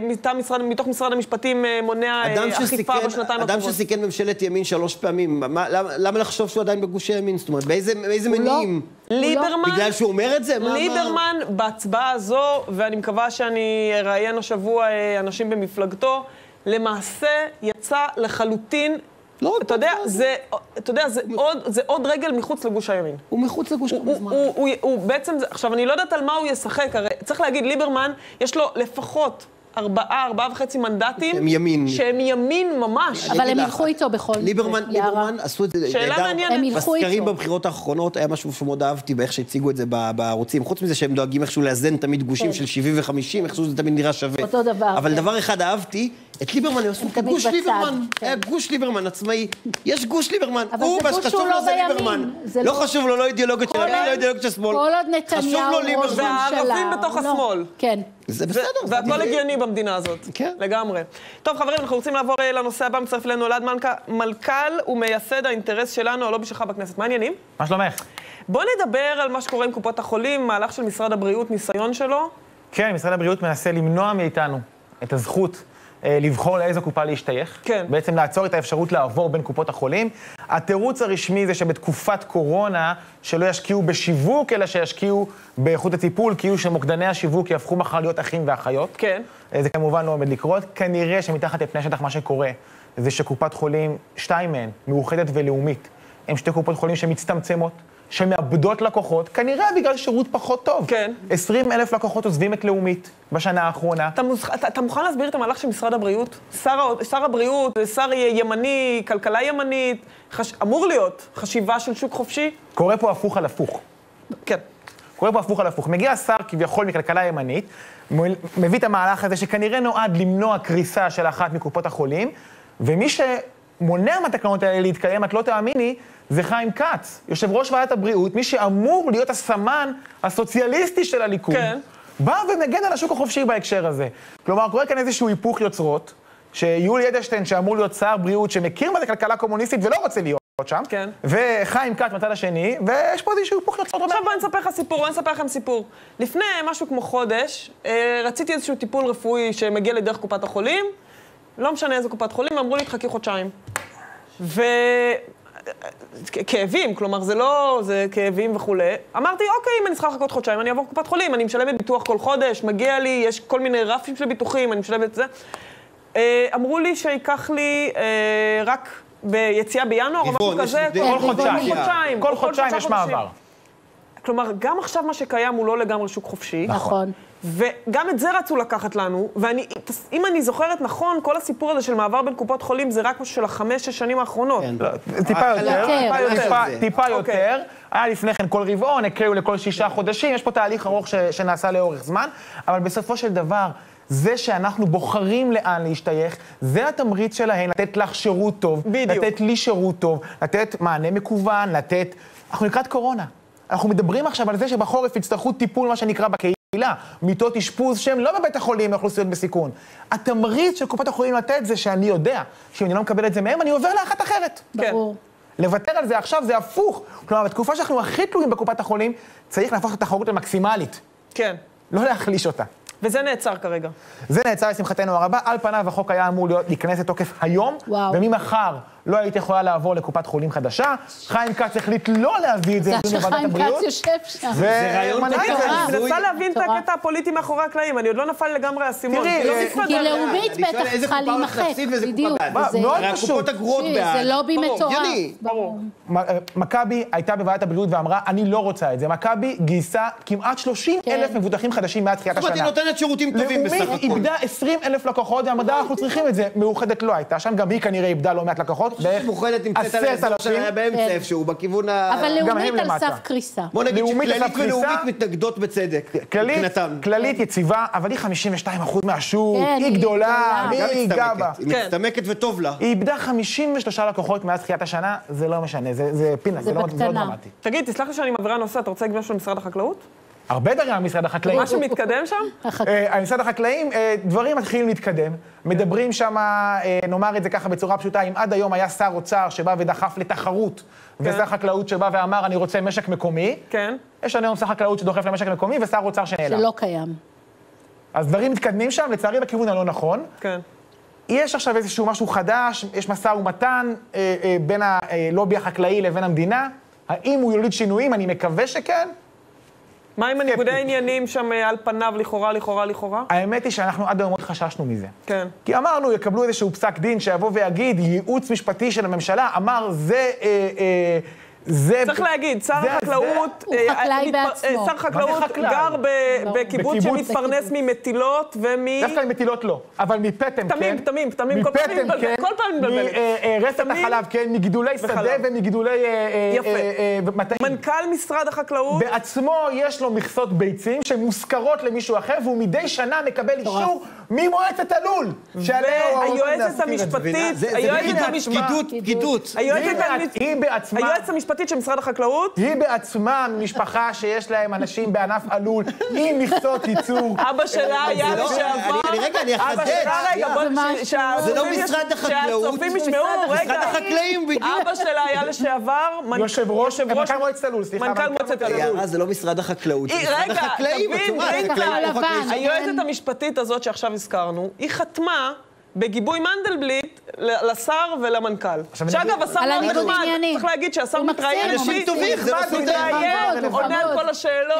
מתוך משרד המשפטים מונע אכיפה בשנתיים הקרובות. אדם שסיכן ממשלת ימין שלוש פעמים, למה לחשוב שהוא עדיין בגושי ימין? זאת אומרת, באיזה מניעים? ליברמן... בגלל שהוא אומר את זה? ליברמן בהצבעה הזו, ואני מקווה שאני אראיין השבוע אנשים במפלגתו, למעשה יצא לחלוטין אתה יודע, זה, אתה יודע, זה עוד, זה עוד רגל מחוץ לגוש הימין. הוא מחוץ לגוש הימין. הוא בעצם, עכשיו, אני לא יודעת על מה הוא ישחק, הרי צריך להגיד, ליברמן, יש לו לפחות ארבעה, ארבעה וחצי מנדטים. שהם ימין. שהם ימין ממש. אבל הם ילכו איתו בכל זאת. ליברמן, ליברמן עשו את זה. שאלה מעניינת. בסקרים בבחירות האחרונות היה משהו שמאוד אהבתי באיך שהציגו את זה בערוצים. חוץ מזה שהם דואגים איכשהו לאזן תמיד גושים של שבעים וחמישים, איכשהו זה תמיד נראה שווה. אותו דבר. אבל דבר אחד אהבתי, את ליברמן הם עשו כגוש ליברמן. היה גוש ליברמן עצמאי. יש גוש ליברמן. הוא, מה שחשוב לו זה ליברמן. לא חשוב לו, לא אידיאולוגיות של ימין, לא אידיאולוגיות של שמאל. כל עוד נתניהו ראש ממשלה. והערבים בתוך השמאל. כן. זה בסדר. והכל הגיוני במדינה הזאת. כן. לגמרי. טוב, חברים, אנחנו רוצים לעבור לנושא הבא, מצטרף אלינו אלעד מלכה, מנכ"ל ומייסד האינטרס שלנו, הלובי שלך בכנסת. מה העניינים? מה שלומך? בוא נדבר על מה שקורה עם קופות החולים, מהלך של משרד הבריאות, ניסיון שלו. כן, משרד הבריאות מנסה למנוע מאיתנו את הזכות לבחור לאיזו קופה להשתייך. כן. בעצם לעצור את האפשרות לעבור בין קופות החולים. התירוץ הרשמי זה שבתקופת קורונה שלא ישקיעו בשיווק, אלא שישקיעו באיכות הטיפול, כאילו שמוקדני השיווק יהפכו מחר להיות אחים ואחיות. כן. זה כמובן לא עומד לקרות. כנראה שמתחת לפני השטח מה שקורה זה שקופת חולים, שתיים מהן, מאוחדת ולאומית, הם שתי קופות חולים שמצטמצמות, שמאבדות לקוחות, כנראה בגלל שירות פחות טוב. כן. עשרים אלף לקוחות עוזבים את לאומית בשנה האחרונה. אתה, אתה, אתה מוכן להסביר את המהלך של משרד הבריאות? שר, שר הבריאות, שר ימני, כלכלה ימנית, חש, אמור להיות חשיבה של שוק חופשי? קורה פה הפוך על הפוך. כן. קורה פה הפוך על הפוך. מגיע שר כביכול מכלכלה ימנית, מביא את המהלך הזה שכנראה נועד למנוע קריסה של אחת מקופות החולים, ומי שמונע מהתקנות האלה להתקיים, את לא תאמיני, זה חיים כץ, יושב ראש ועדת הבריאות, מי שאמור להיות הסמן הסוציאליסטי של הליכוד, כן. בא ומגן על השוק החופשי בהקשר הזה. כלומר, קורה כאן איזשהו היפוך יוצרות, שיולי אדלשטיין, שאמור להיות שר בריאות, שמכיר מה זה כלכלה קומוניסטית ולא רוצה להיות שם, כן. וחיים כץ מצד השני, ויש פה איזשהו היפוך יוצרות. עכשיו בואי נספר לך סיפור, בואי נספר לכם סיפור. לפני משהו כמו חודש, רציתי איזשהו טיפול רפואי שמגיע לדרך קופת החולים, לא משנה איזה קופת חולים, אמרו לי, תחכי חודשיים. ו... כאבים, כלומר זה לא, זה כאבים וכולי. אמרתי, אוקיי, אם אני צריכה לחכות חודשיים, אני אעבור קופת חולים, אני משלמת ביטוח כל חודש, מגיע לי, יש כל מיני רפים של ביטוחים, אני משלמת את זה. אמרו לי שיקח לי רק ביציאה בינואר, או משהו כזה, כל חודשיים. כל חודשיים יש מעבר. כלומר, גם עכשיו מה שקיים הוא לא לגמרי שוק חופשי. נכון. וגם את זה רצו לקחת לנו, ואני, אם אני זוכרת נכון, כל הסיפור הזה של מעבר בין קופות חולים זה רק משהו של החמש, שש שנים האחרונות. טיפה יותר, טיפה יותר. היה לפני כן כל רבעון, הקריאו לכל שישה חודשים, יש פה תהליך ארוך שנעשה לאורך זמן, אבל בסופו של דבר, זה שאנחנו בוחרים לאן להשתייך, זה התמריץ שלהן, לתת לך שירות טוב, לתת לי שירות טוב, לתת מענה מקוון, לתת... אנחנו לקראת קורונה. אנחנו מדברים עכשיו על זה שבחורף יצטרכו טיפול, מה שנקרא בקהילה, מיטות אשפוז שהם לא בבית החולים לאוכלוסיות בסיכון. התמריץ של קופת החולים לתת זה שאני יודע שאם אני לא מקבל את זה מהם, אני עובר לאחת אחרת. ברור. לוותר על זה עכשיו זה הפוך. כלומר, בתקופה שאנחנו הכי תלויים בקופת החולים, צריך להפוך את התחרות למקסימלית. כן. לא להחליש אותה. וזה נעצר כרגע. זה נעצר לשמחתנו הרבה. על פניו החוק היה אמור להיות, להיכנס לתוקף היום, וואו. וממחר לא היית יכולה לעבור לקופת חולים חדשה. חיים כץ החליט לא להביא את זה לוועדת הבריאות. זה שחיים כץ יושב שם. זה רעיון אני מנסה להבין את הקטע הפוליטי מאחורי הקלעים, אני עוד לא נפל לגמרי הסימון. כי לאומית בטח צריכה להימחק. בדיוק. מאוד פשוט. הקופות הגרועות בעד. זה לובי מטורף. ברור. מכבי הייתה בוועדת הבריאות ואמרה, אני לא רוצה את זה. מכבי גייסה כמעט שלושים אלף מבוטחים חדשים מאז תחילת השנה. היא נותנת שירותים טובים בסך הכל. לאומית איבדה עשרים אלף לקוחות, והמדע אנחנו צריכים את זה. מאוחדת לא הייתה שם, גם היא כנראה איבדה לא מעט לקוחות. מאוחדת נמצאת על האזור שלה באמצע איפשהו, בכיוון ה... אבל לאומית על סף קריסה. בוא נגיד שכללית ולאומית מתנגדות בצדק. כללית יציבה, אבל היא חמישים ושתיים אחוז מהשוק, היא גדולה, היא גבה. היא מצטמקת וטוב לה. היא איבדה חמישים ושלושה לקוחות מאז תחילת השנה, זה לא משנה, זה פינה, זה לא דרמטי. תגיד, תסלח לי שאני מעבירה נושא, אתה רוצה להגיד משהו למשרד החקלאות? הרבה דברים על משרד החקלאים. משהו מתקדם שם? על משרד החקלאים, דברים מתחילים להתקדם. מדברים שם, נאמר את זה ככה בצורה פשוטה, אם עד היום היה שר אוצר שבא ודחף לתחרות, ושר חקלאות שבא ואמר, אני רוצה משק מקומי, יש היום שר חקלאות שדוחף למשק מקומי, ושר אוצר שנעלם. שלא קיים. אז דברים מתקדמים שם, לצערי בכיוון הלא נכון. כן. יש עכשיו איזשהו משהו חדש, יש משא ומתן בין הלובי החקלאי לבין המדינה. האם הוא יוליד שינויים? אני מקווה שכן. מה עם הניגודי העניינים שם על פניו, לכאורה, לכאורה, לכאורה? האמת היא שאנחנו עד היום מאוד חששנו מזה. כן. כי אמרנו, יקבלו איזשהו פסק דין שיבוא ויגיד, ייעוץ משפטי של הממשלה, אמר, זה... אה, אה, זה... צריך להגיד, שר החקלאות... הוא חקלאי בעצמו. שר חקלאות גר בקיבוץ שמתפרנס ממטילות ומ... דווקא ממטילות לא, אבל מפטם, כן. תמים, תמים, תמים, כל פעם מתבלבלת. כל פעם מתבלבלת. מרסת החלב, כן, מגידולי שדה ומגידולי... יפה. מנכ"ל משרד החקלאות... בעצמו יש לו מכסות ביצים שמושכרות למישהו אחר, והוא מדי שנה מקבל אישור ממועצת הלול. והיועצת המשפטית... היועצת המשפטית... היועצת המשפטית של משרד החקלאות. היא בעצמה משפחה שיש להם אנשים בענף עלול עם מכסות ייצור. אבא שלה היה לשעבר. רגע, אני אחדד. זה לא משרד החקלאות. שהצופים ישמעו, רגע. משרד החקלאים בדיוק. אבא שלה היה לשעבר. יושב ראש, מנכ"ל מועצת הלול, סליחה. מנכ"ל מועצת הלול. זה לא משרד החקלאות. רגע, תבין, היועצת המשפטית הזאת שעכשיו הזכרנו, היא חתמה בגיבוי מנדלבליט לשר ולמנכ"ל. שאגב, השר מאוד נחמד, צריך להגיד שהשר מתראיין אישית, הוא מתראיין, עונה על כל השאלות,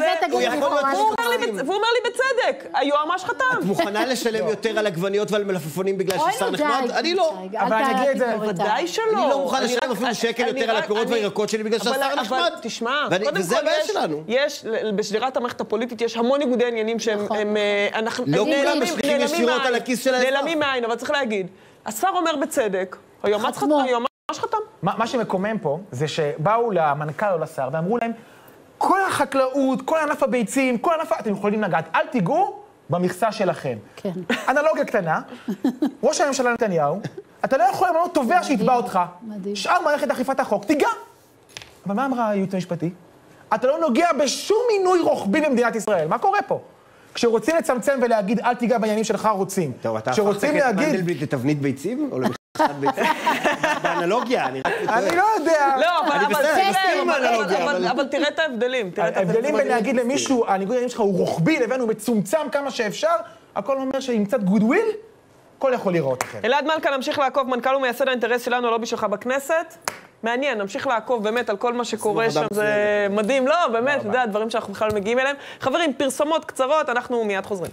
והוא אומר לי בצדק, היועמ"ש חתם. את מוכנה לשלם יותר על עגבניות ועל מלפפונים בגלל ששר נחמד? אני לא. אבל אני אגיד את זה. ודאי שלא. אני לא מוכן לשלם אפילו שקל יותר על הפירות והירקות שלי בגלל שהשר נחמד. תשמע, וזה הבעיה שלנו. יש, בשדרת המערכת הפוליטית יש המון ניגודי עניינים שהם... לא כולם משליכים ישירות על הכיס של האזרח. נעלמים מהעין, אבל צריך להגיד, השר אומר בצדק, היועמ"ש חתם. מה שמקומם פה זה שבאו למנכ"ל או לשר ואמרו להם, כל החקלאות, כל ענף הביצים, כל ענף... אתם יכולים לגעת, אל תיגעו במכסה שלכם. כן. אנלוגיה קטנה, ראש הממשלה נתניהו, אתה לא יכול למנות תובע שיתבע אותך. שאר מערכת אכיפת החוק, תיגע. אבל מה אמרה הייעוץ המשפטי? אתה לא נוגע בשום מינוי רוחבי במדינת ישראל. מה קורה פה? כשרוצים לצמצם ולהגיד, אל תיגע בעניינים שלך, רוצים. טוב, אתה הפכת את מנדלבליט לתבנית ביצים? או למכסת ביצים? באנלוגיה, אני רק... אני לא יודע. לא, אבל תראה את ההבדלים. ההבדלים בין להגיד למישהו, הניגוד העניינים שלך הוא רוחבי, לבין הוא מצומצם כמה שאפשר, הכל אומר שעם קצת גודוויל, הכל יכול לראות אחר. אלעד מלכה, נמשיך לעקוב, מנכ"ל ומייסד האינטרס שלנו, הלובי שלך בכנסת. מעניין, נמשיך לעקוב באמת על כל מה שקורה שם, זה מדהים. לא, באמת, אתה יודע, דברים שאנחנו בכלל מגיעים אליהם. חברים, פרסומות קצרות, אנחנו מיד חוזרים.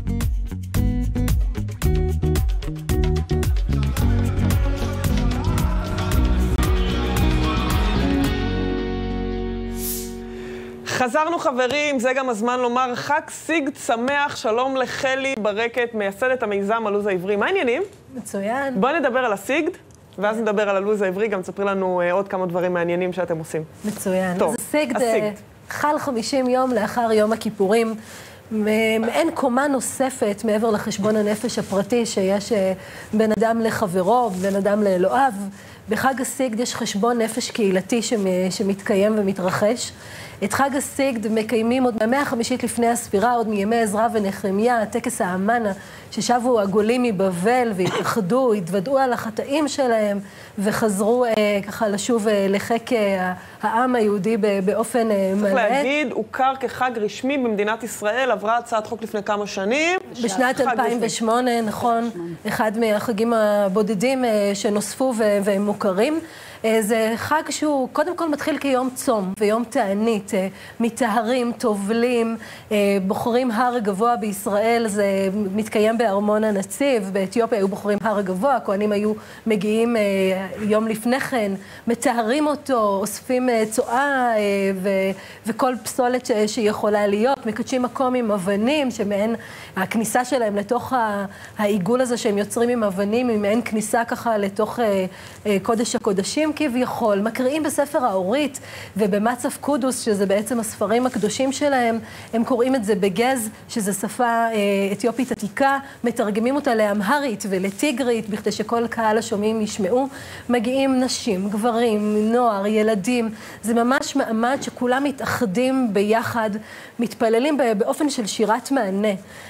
חזרנו חברים, זה גם הזמן לומר חג סיגד שמח, שלום לחלי ברקת, מייסדת המיזם הלוז העברי. מה העניינים? מצוין. בואו נדבר על הסיגד, ואז נדבר על הלוז העברי, גם תספרי לנו עוד כמה דברים מעניינים שאתם עושים. מצוין. טוב, אז הסיגד חל חמישים יום לאחר יום הכיפורים. אין קומה נוספת מעבר לחשבון הנפש הפרטי שיש בין אדם לחברו, בין אדם לאלוהיו. בחג הסיגד יש חשבון נפש קהילתי שמתקיים ומתרחש. את חג הסיגד מקיימים עוד מהמאה החמישית לפני הספירה, עוד מימי עזרא ונחמיה, טקס האמנה, ששבו הגולים מבבל והתאחדו, התוודעו על החטאים שלהם, וחזרו אה, ככה לשוב אה, לחק אה, העם היהודי באופן אה, מלא. צריך להגיד, הוכר כחג רשמי במדינת ישראל, עברה הצעת חוק לפני כמה שנים. בשנת אלפיים ושמונה, נכון, אחד מהחגים הבודדים אה, שנוספו והם מוכרים. זה חג שהוא קודם כל מתחיל כיום צום ויום תענית, מטהרים, טובלים, בוחרים הר הגבוה בישראל, זה מתקיים בארמון הנציב, באתיופיה היו בוחרים הר הגבוה, הכהנים היו מגיעים יום לפני כן, מטהרים אותו, אוספים צואה וכל פסולת שיכולה להיות, מקדשים מקום עם אבנים, שמעין הכניסה שלהם לתוך העיגול הזה שהם יוצרים עם אבנים, עם מעין כניסה ככה לתוך קודש הקודשים, כביכול, מקריאים בספר האורית ובמצב קודוס, שזה בעצם הספרים הקדושים שלהם, הם קוראים את זה בגז, שזה שפה אה, אתיופית עתיקה, מתרגמים אותה לאמהרית ולטיגרית, בכדי שכל קהל השומעים ישמעו. מגיעים נשים, גברים, נוער, ילדים, זה ממש מעמד שכולם מתאחדים ביחד, מתפללים באופן של שירת מענה.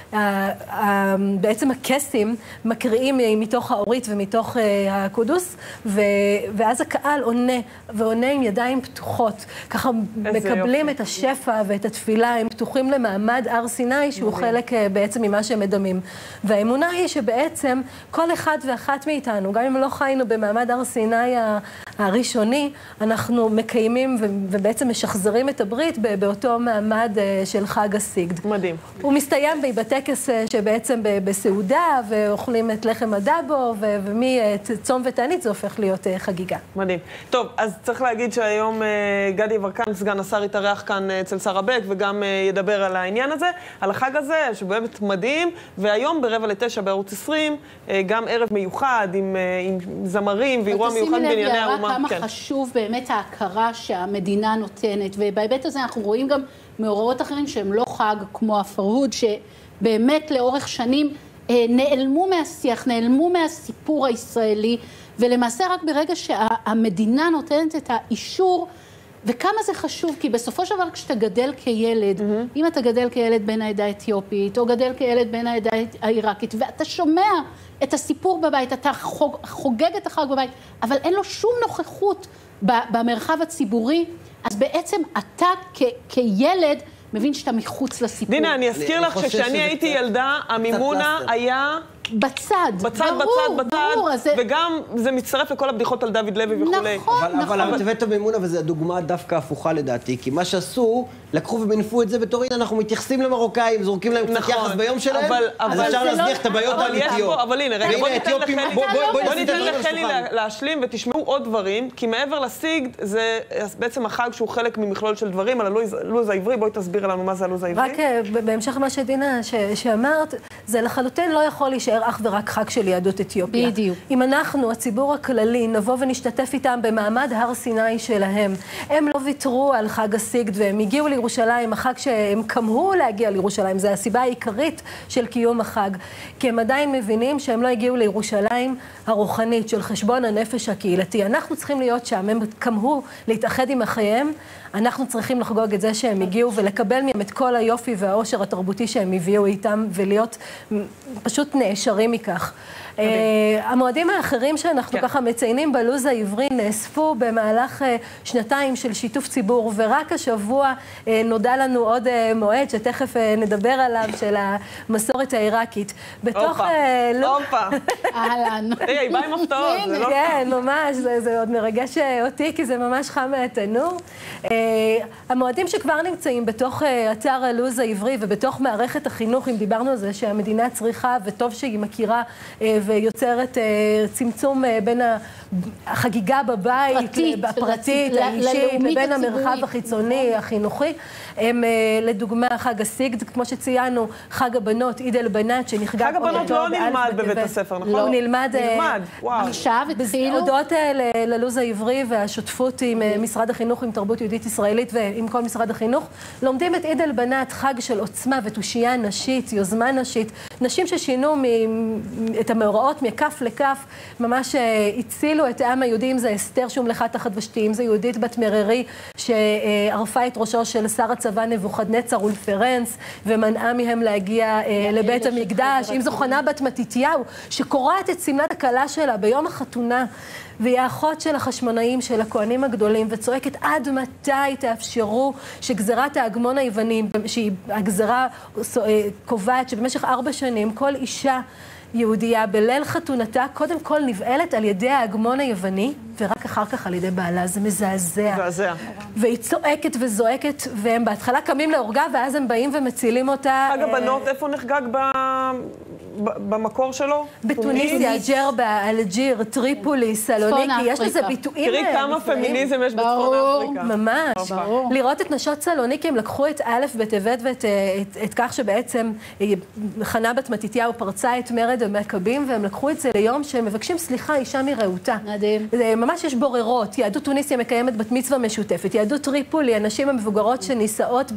בעצם הקסים מקריאים מתוך האורית ומתוך הקודוס, ואז הקהל עונה, ועונה עם ידיים פתוחות. ככה מקבלים את השפע ואת התפילה, הם פתוחים למעמד הר סיני, שהוא חלק בעצם ממה שהם מדמים. והאמונה היא שבעצם כל אחד ואחת מאיתנו, גם אם לא חיינו במעמד הר סיני הראשוני, אנחנו מקיימים ובעצם משחזרים את הברית באותו מעמד של חג הסיגד. מדהים. הוא מסתיים בטקס שבעצם בסעודה, ואוכלים את לחם הדבו, ומצום ותענית זה הופך להיות חגיגה. מדהים. טוב, אז צריך להגיד שהיום גדי יברקן, סגן השר, יתארח כאן אצל שרה בק, וגם ידבר על העניין הזה, על החג הזה, שבאמת מדהים, והיום ברבע לתשע בערוץ עשרים, גם ערב מיוחד עם, עם זמרים, ואירוע מיוחד בענייני האומה. כמה כן. חשוב באמת ההכרה שהמדינה נותנת, ובהיבט הזה אנחנו רואים גם מאורעות אחרים שהם לא חג כמו הפרהוד, שבאמת לאורך שנים אה, נעלמו מהשיח, נעלמו מהסיפור הישראלי, ולמעשה רק ברגע שהמדינה נותנת את האישור, וכמה זה חשוב, כי בסופו של דבר כשאתה גדל כילד, mm-hmm. אם אתה גדל כילד בין העדה האתיופית, או גדל כילד בין העדה העיראקית, ואתה שומע את הסיפור בבית, אתה חוג, חוגג את החג בבית, אבל אין לו שום נוכחות במרחב הציבורי, אז בעצם אתה כ- כילד מבין שאתה מחוץ לסיפור. דינה, אני אזכיר לך שכשאני הייתי ילדה, המימונה היה בצד, בצד, ברור, בצד, בצד, ברור, אז זה... וגם זה מצטרף לכל הבדיחות על דוד לוי וכולי. נכון, אבל, נכון. אבל הבאת מימונה, וזו הדוגמה דווקא הפוכה לדעתי, כי מה שעשו, לקחו ומנפו את זה בתור, הנה, אנחנו מתייחסים למרוקאים, זורקים להם קצת יחס ביום שלהם, אבל, אז אבל אפשר להסגיח לא... את הבעיות האמיתיות. אבל הנה, רגע, בוא ניתן אתיופים, לחלי, בוא, בוא, בוא, בוא ניתן לחלי להשלים ותשמעו עוד דברים, כי מעבר לסיגד, זה בעצם החג שהוא חלק ממכלול של דברים, על הלוז העברי, בואי תסביר לנו מה זה הלוז העברי. רק בהמשך למה שדינה, שאמרת, זה לחלוטין לא יכול להישאר אך ורק חג של יהדות אתיופיה. בדיוק. אם אנחנו, הציבור הכללי, נבוא ונשתתף איתם במעמד הר סיני שלהם, הם לא ויתרו על חג הסיגד והם הגיעו לירושלים, החג שהם כמהו להגיע לירושלים, זו הסיבה העיקרית של קיום החג. כי הם עדיין מבינים שהם לא הגיעו לירושלים הרוחנית של חשבון הנפש הקהילתי. אנחנו צריכים להיות שם, הם כמהו להתאחד עם החיים, אנחנו צריכים לחגוג את זה שהם הגיעו ולקבל מהם את כל היופי והאושר התרבותי שהם הביאו איתם ולהיות פשוט נאשרים מכך. המועדים האחרים שאנחנו ככה מציינים בלוז העברי נאספו במהלך שנתיים של שיתוף ציבור, ורק השבוע נודע לנו עוד מועד שתכף נדבר עליו, של המסורת העיראקית. אופה, אופה. אהלן. רגע, היא באה עם הפתעות. כן, ממש, זה עוד מרגש אותי, כי זה ממש חם מהתנור. המועדים שכבר נמצאים בתוך אתר הלוז העברי ובתוך מערכת החינוך, אם דיברנו על זה שהמדינה צריכה, וטוב שהיא מכירה ויוצרת צמצום בין החגיגה בבית, הפרטית, האישית, לבין המרחב החיצוני, החינוכי. הם לדוגמה חג הסיגד, כמו שציינו, חג הבנות, עיד אל-בנאת, שנחגג... חג הבנות לא נלמד בבית הספר, נכון? לא, נלמד... נלמד, וואו. עכשיו התחילו... הודות ללוז העברי והשותפות עם משרד החינוך, עם תרבות יהודית ישראלית ועם כל משרד החינוך, לומדים את עיד אל-בנאת, חג של עוצמה ותושייה נשית, יוזמה נשית, נשים ששינו את המאורעות מכף לכף, ממש הצילו את העם היהודי, אם זה אסתר שהומלכה תחת ושתי, אם זה יהודית בת מררי שערפה את ראשו של שר הצבא נבוכדנצר ולפרנס ומנעה מהם להגיע לבית המקדש, אם זו חנה בת מתתיהו שקורעת את סמלת הכלה שלה ביום החתונה, והיא האחות של החשמונאים, של הכהנים הגדולים, וצועקת עד מתי תאפשרו שגזרת ההגמון היווני, שהיא הגזרה קובעת שבמשך ארבע שנים כל אישה יהודייה בליל חתונתה קודם כל נבעלת על ידי ההגמון היווני, ורק אחר כך על ידי בעלה. זה מזעזע. מזעזע. והיא צועקת וזועקת, והם בהתחלה קמים להורגה, ואז הם באים ומצילים אותה. חג הבנות, איפה נחגג במקור שלו? בתוניסיה, ג'רבה, אלג'יר, טריפולי, סלוניקי, יש לזה ביטויים. תראי כמה פמיניזם יש בצפון אפריקה. ממש. לראות את נשות סלוניקי, הם לקחו את א' בטבת ואת כך שבעצם חנה בת מתתיהו פרצה את מרד המכבים, והם לקחו את זה ליום שהם מבקשים סליחה אישה מרעותה. מדהים. ממש יש בוררות. יהדות טוניסיה מקיימת בת מצווה משותפת. יהדות טריפולי, הנשים המבוגרות שנישאות,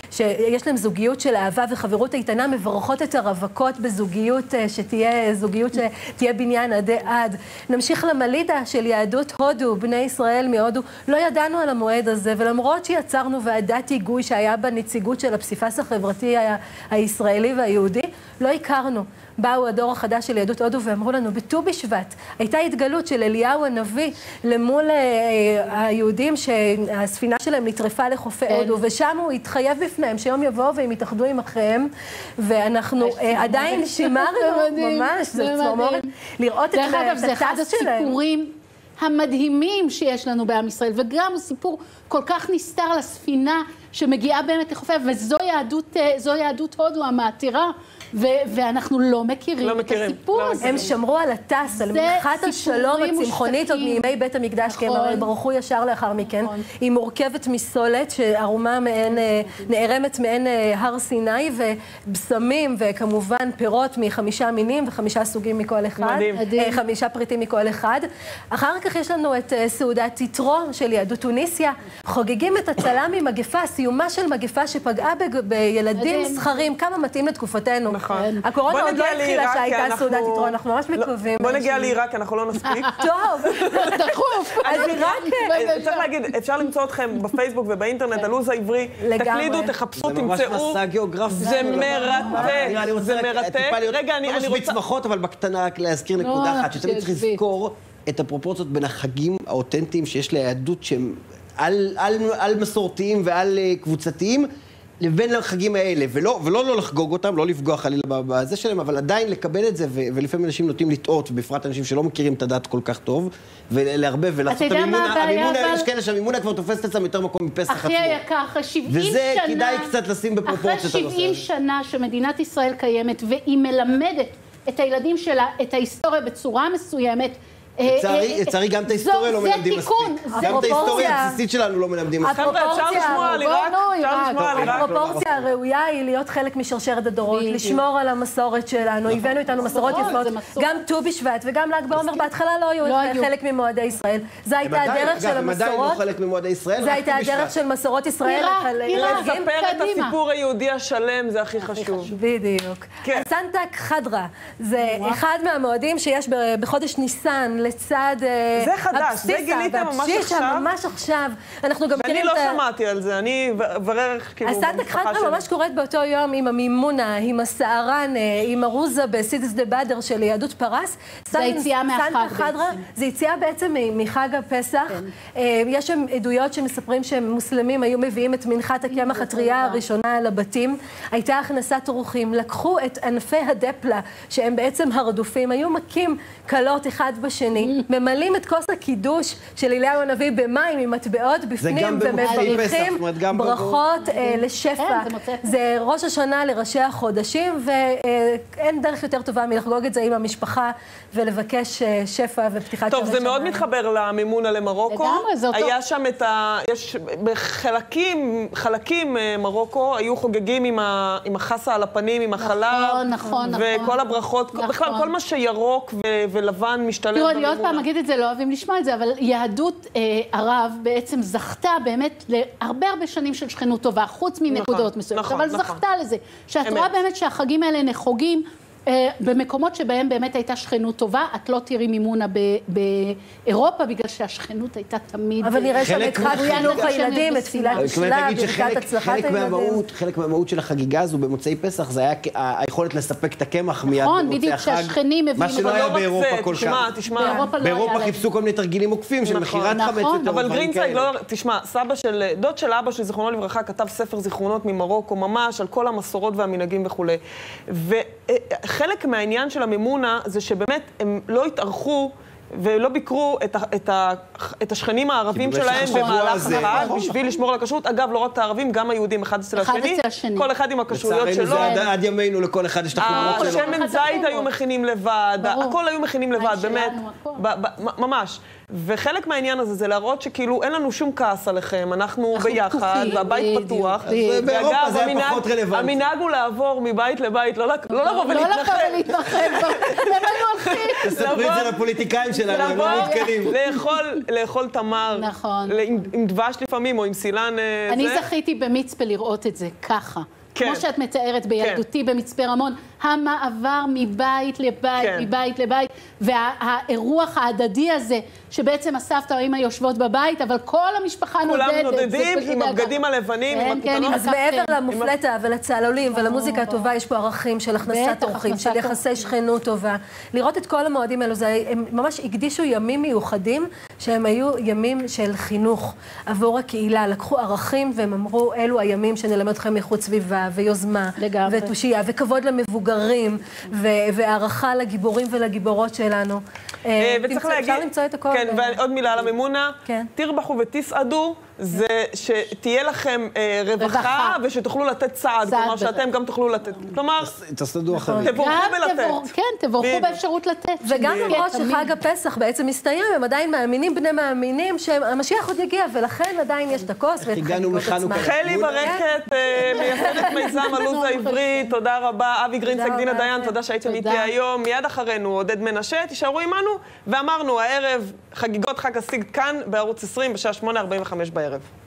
שיש להם זוגיות של אהבה וחברות איתנה, מברכות את הרווקות בזוגיות שתהיה זוגיות שתהיה בניין עדי עד. נמשיך למלידה של יהדות הודו, בני ישראל מהודו. לא ידענו על המועד הזה, ולמרות שיצרנו ועדת היגוי שהיה בנציגות של הפסיפס החברתי הישראלי והיהודי, לא הכרנו. באו הדור החדש של יהדות הודו ואמרו לנו, בט"ו בשבט, הייתה התגלות של אליהו הנביא למול אה, היהודים שהספינה שלהם נטרפה לחופי הודו, ושם הוא התחייב בפניהם שיום יבואו והם יתאחדו עם אחיהם, ואנחנו אה, עדיין שימרנו, ממש, זה צמרמורת, לראות את הטס שלהם. דרך אגב, זה אחד הסיפורים המדהימים שיש לנו בעם ישראל, וגם סיפור כל כך נסתר לספינה שמגיעה באמת לחופי, וזו יהדות, זו יהדות הודו המעתירה, ו- ואנחנו לא מכירים לא את מכירים. הסיפור לא הזה. הם שמרו על הטס, על מלכת השלום הצמחונית עוד מימי בית המקדש, נכון. כי הם ברחו ישר לאחר מכן. נכון. היא מורכבת מסולת שערומה מעין, נערמת מעין הר סיני, ובשמים וכמובן פירות מחמישה מינים וחמישה סוגים מכל אחד. מדהים. חמישה פריטים מכל אחד. אחר כך יש לנו את סעודת יתרו של יהדות טוניסיה. חוגגים את הצלה ממגפה, סיומה של מגפה שפגעה ב- בילדים זכרים, כמה מתאים לתקופתנו. נכון. הקורונה עוד לא התחילה שהייתה סעודת יתרו, אנחנו ממש מקווים. בוא נגיע לעיראק, כי אנחנו לא נספיק. טוב, דחוף. אז עיראק... צריך להגיד, אפשר למצוא אתכם בפייסבוק ובאינטרנט, הלוז העברי, תקלידו, תחפשו, תמצאו. זה ממש מסע גיאוגרפי. זה מרתק, זה מרתק. רגע, אני רוצה... לא משמיץ שמחות, אבל בקטנה רק להזכיר נקודה אחת, שתמיד צריך לזכור את הפרופורציות בין החגים האותנטיים שיש ליהדות שהם על מסורתיים ועל קבוצתיים, לבין החגים האלה, ולא, ולא לא לחגוג אותם, לא לפגוע חלילה בזה שלהם, אבל עדיין לקבל את זה, ו- ולפעמים אנשים נוטים לטעות, ובפרט אנשים שלא מכירים את הדת כל כך טוב, ולהרבב ולעשות את המימונה, המימונה, יש כאלה שהמימונה כבר תופסת אצלם יותר מקום מפסח עצמו. אחי היקר, אחרי שבעים שנה... וזה כדאי קצת לשים בפרופורציות אחרי שבעים שנה שמדינת ישראל קיימת, והיא מלמדת את הילדים שלה, את ההיסטוריה בצורה מסוימת, לצערי גם את ההיסטוריה לא מלמדים מספיק. גם את ההיסטוריה הבסיסית שלנו לא מלמדים מספיק. אפשר לשמוע על עיראק? אפשר לשמוע על עיראק? הפרופורציה הראויה היא להיות חלק משרשרת הדורות, לשמור על המסורת שלנו. הבאנו איתנו מסורות יפות, גם ט"ו בשבט וגם ל"ג בעומר בהתחלה לא היו חלק ממועדי ישראל. זו הייתה הדרך של המסורות. הם עדיין לא חלק ממועדי ישראל. זו הייתה הדרך של מסורות ישראל. לספר את הסיפור היהודי השלם זה הכי חשוב. בדיוק. סנטה חדרה זה אחד מהמועדים שיש בחודש ניסן לצד זה חדש, זה גיליתם ממש עכשיו? ממש עכשיו. אנחנו גם ואני לא שמעתי על זה, אני אברר כאילו במשפחה שלי. הסנטה חדרה ממש קורית באותו יום עם המימונה, עם הסערן, עם הרוזה בסידס דה באדר של יהדות פרס. זה יציאה מהחג. סנטה חדרה זה יציאה בעצם מחג הפסח. יש שם עדויות שמספרים שמוסלמים היו מביאים את מנחת הקמח הטרייה הראשונה לבתים. הייתה הכנסת אורחים, לקחו את ענפי הדפלה, שהם בעצם הרדופים, היו מכים קלות אחד בשני, ממלאים את כוס הקידוש של אליהו הנביא במים עם מטבעות בפנים ומבריחים ברכות לשפע. זה ראש השנה לראשי החודשים, ואין דרך יותר טובה מלחגוג את זה עם המשפחה ולבקש שפע ופתיחת טוב, זה מאוד מתחבר למימונה למרוקו. היה שם את ה... יש בחלקים, חלקים מרוקו, היו חוגגים עם החסה על הפנים, עם החלב. נכון, נכון. וכל הברכות, בכלל כל מה שירוק ולבן משתלב תראו, אני עוד פעם אגיד את זה, לא אוהבים לשמוע את זה, אבל יהדות ערב בעצם זכתה באמת להרבה הרבה שנים של שכנות טובה, חוץ מנקודות מסוימות, אבל זכתה לזה. שאת רואה באמת שהחגים האלה נחוגים במקומות שבהם באמת הייתה שכנות טובה, את לא תראי מימונה באירופה, בגלל שהשכנות הייתה תמיד... אבל נראה שם את חג חינוך הילדים, את תפילת השלב, ברכת הצלחת הילדים. חלק מהמהות של החגיגה הזו במוצאי פסח, זה היה היכולת לספק את הקמח מיד נכון, בדיוק שהשכנים מביאים... מה שלא היה באירופה כל כך. תשמע, תשמע. באירופה חיפשו כל מיני תרגילים עוקפים של מחירת חמץ. אבל גרינצייג, תשמע, סבא של... דוד של אבא שלי, זיכרונו לברכה, כתב ספר זיכרונות ממרוקו, ממש על כל המסורות והמנהגים וכו'. חלק מהעניין של המימונה זה שבאמת הם לא התארחו ולא ביקרו את, ה, את, ה, את השכנים הערבים שלהם במהלך החג, בשביל לשמור על הכשרות. אגב, לא רק את הערבים, גם היהודים אחד אצל השני, כל אחד עם הכשרויות שלו. לצערנו זה עד ימינו לכל אחד יש את החומרות שלו. השמן זית היו מכינים לבד, הכל היו מכינים לבד, באמת, ממש. וחלק מהעניין הזה זה להראות שכאילו אין לנו שום כעס עליכם, אנחנו ביחד, והבית פתוח. באירופה זה היה פחות רלוונטי. המנהג הוא לעבור מבית לבית, לא לבוא ולהתנחל. לא לבוא ולהתנחל, ממנו הולכים. תספרי את זה לפוליטיקאים שלנו, הם לא מותקנים. לאכול תמר, עם דבש לפעמים, או עם סילן. אני זכיתי במצפה לראות את זה ככה. כמו שאת מתארת בילדותי במצפה רמון, המעבר מבית לבית, מבית לבית, והאירוח ההדדי הזה, שבעצם הסבתא או אמא יושבות בבית, אבל כל המשפחה נודדת. כולם נודדים עם הבגדים הלבנים, עם הכותנות. אז מעבר למופלטה ולצהלולים ולמוזיקה הטובה, יש פה ערכים של הכנסת אורחים, של יחסי שכנות טובה. לראות את כל המועדים האלו, הם ממש הקדישו ימים מיוחדים, שהם היו ימים של חינוך עבור הקהילה. לקחו ערכים והם אמרו, אלו הימים שנלמד אתכם מחוץ סביבה ויוזמה ותושייה וכבוד למבוגרים והערכה לגיבורים ולגיבורות שלנו. וצריך להגיד, כן, ועוד מילה על המימונה, תרבחו ותסעדו, זה שתהיה לכם רווחה ושתוכלו לתת סעד, כלומר שאתם גם תוכלו לתת. כלומר, תסעדו אחרים. תבורכו בלתת. כן, תבורכו באפשרות לתת. וגם למרות שחג הפסח בעצם מסתיים, הם עדיין מאמינים, בני מאמינים, שהמשיח עוד יגיע, ולכן עדיין יש את הכוס ואת חגיגות עצמם. חלי ברקת, מייסדת מיזם הלו"ז העברי, תודה רבה. אבי גרינצייג, דינה דיין, תודה שהייתם איתי היום. מיד אחרינו עודד מנשה, תישארו עמנו, ואמרנו, הערב חגיגות חג הסיגד כאן בערוץ עשרים בשעה שמונה ארבעים וחמש בערב.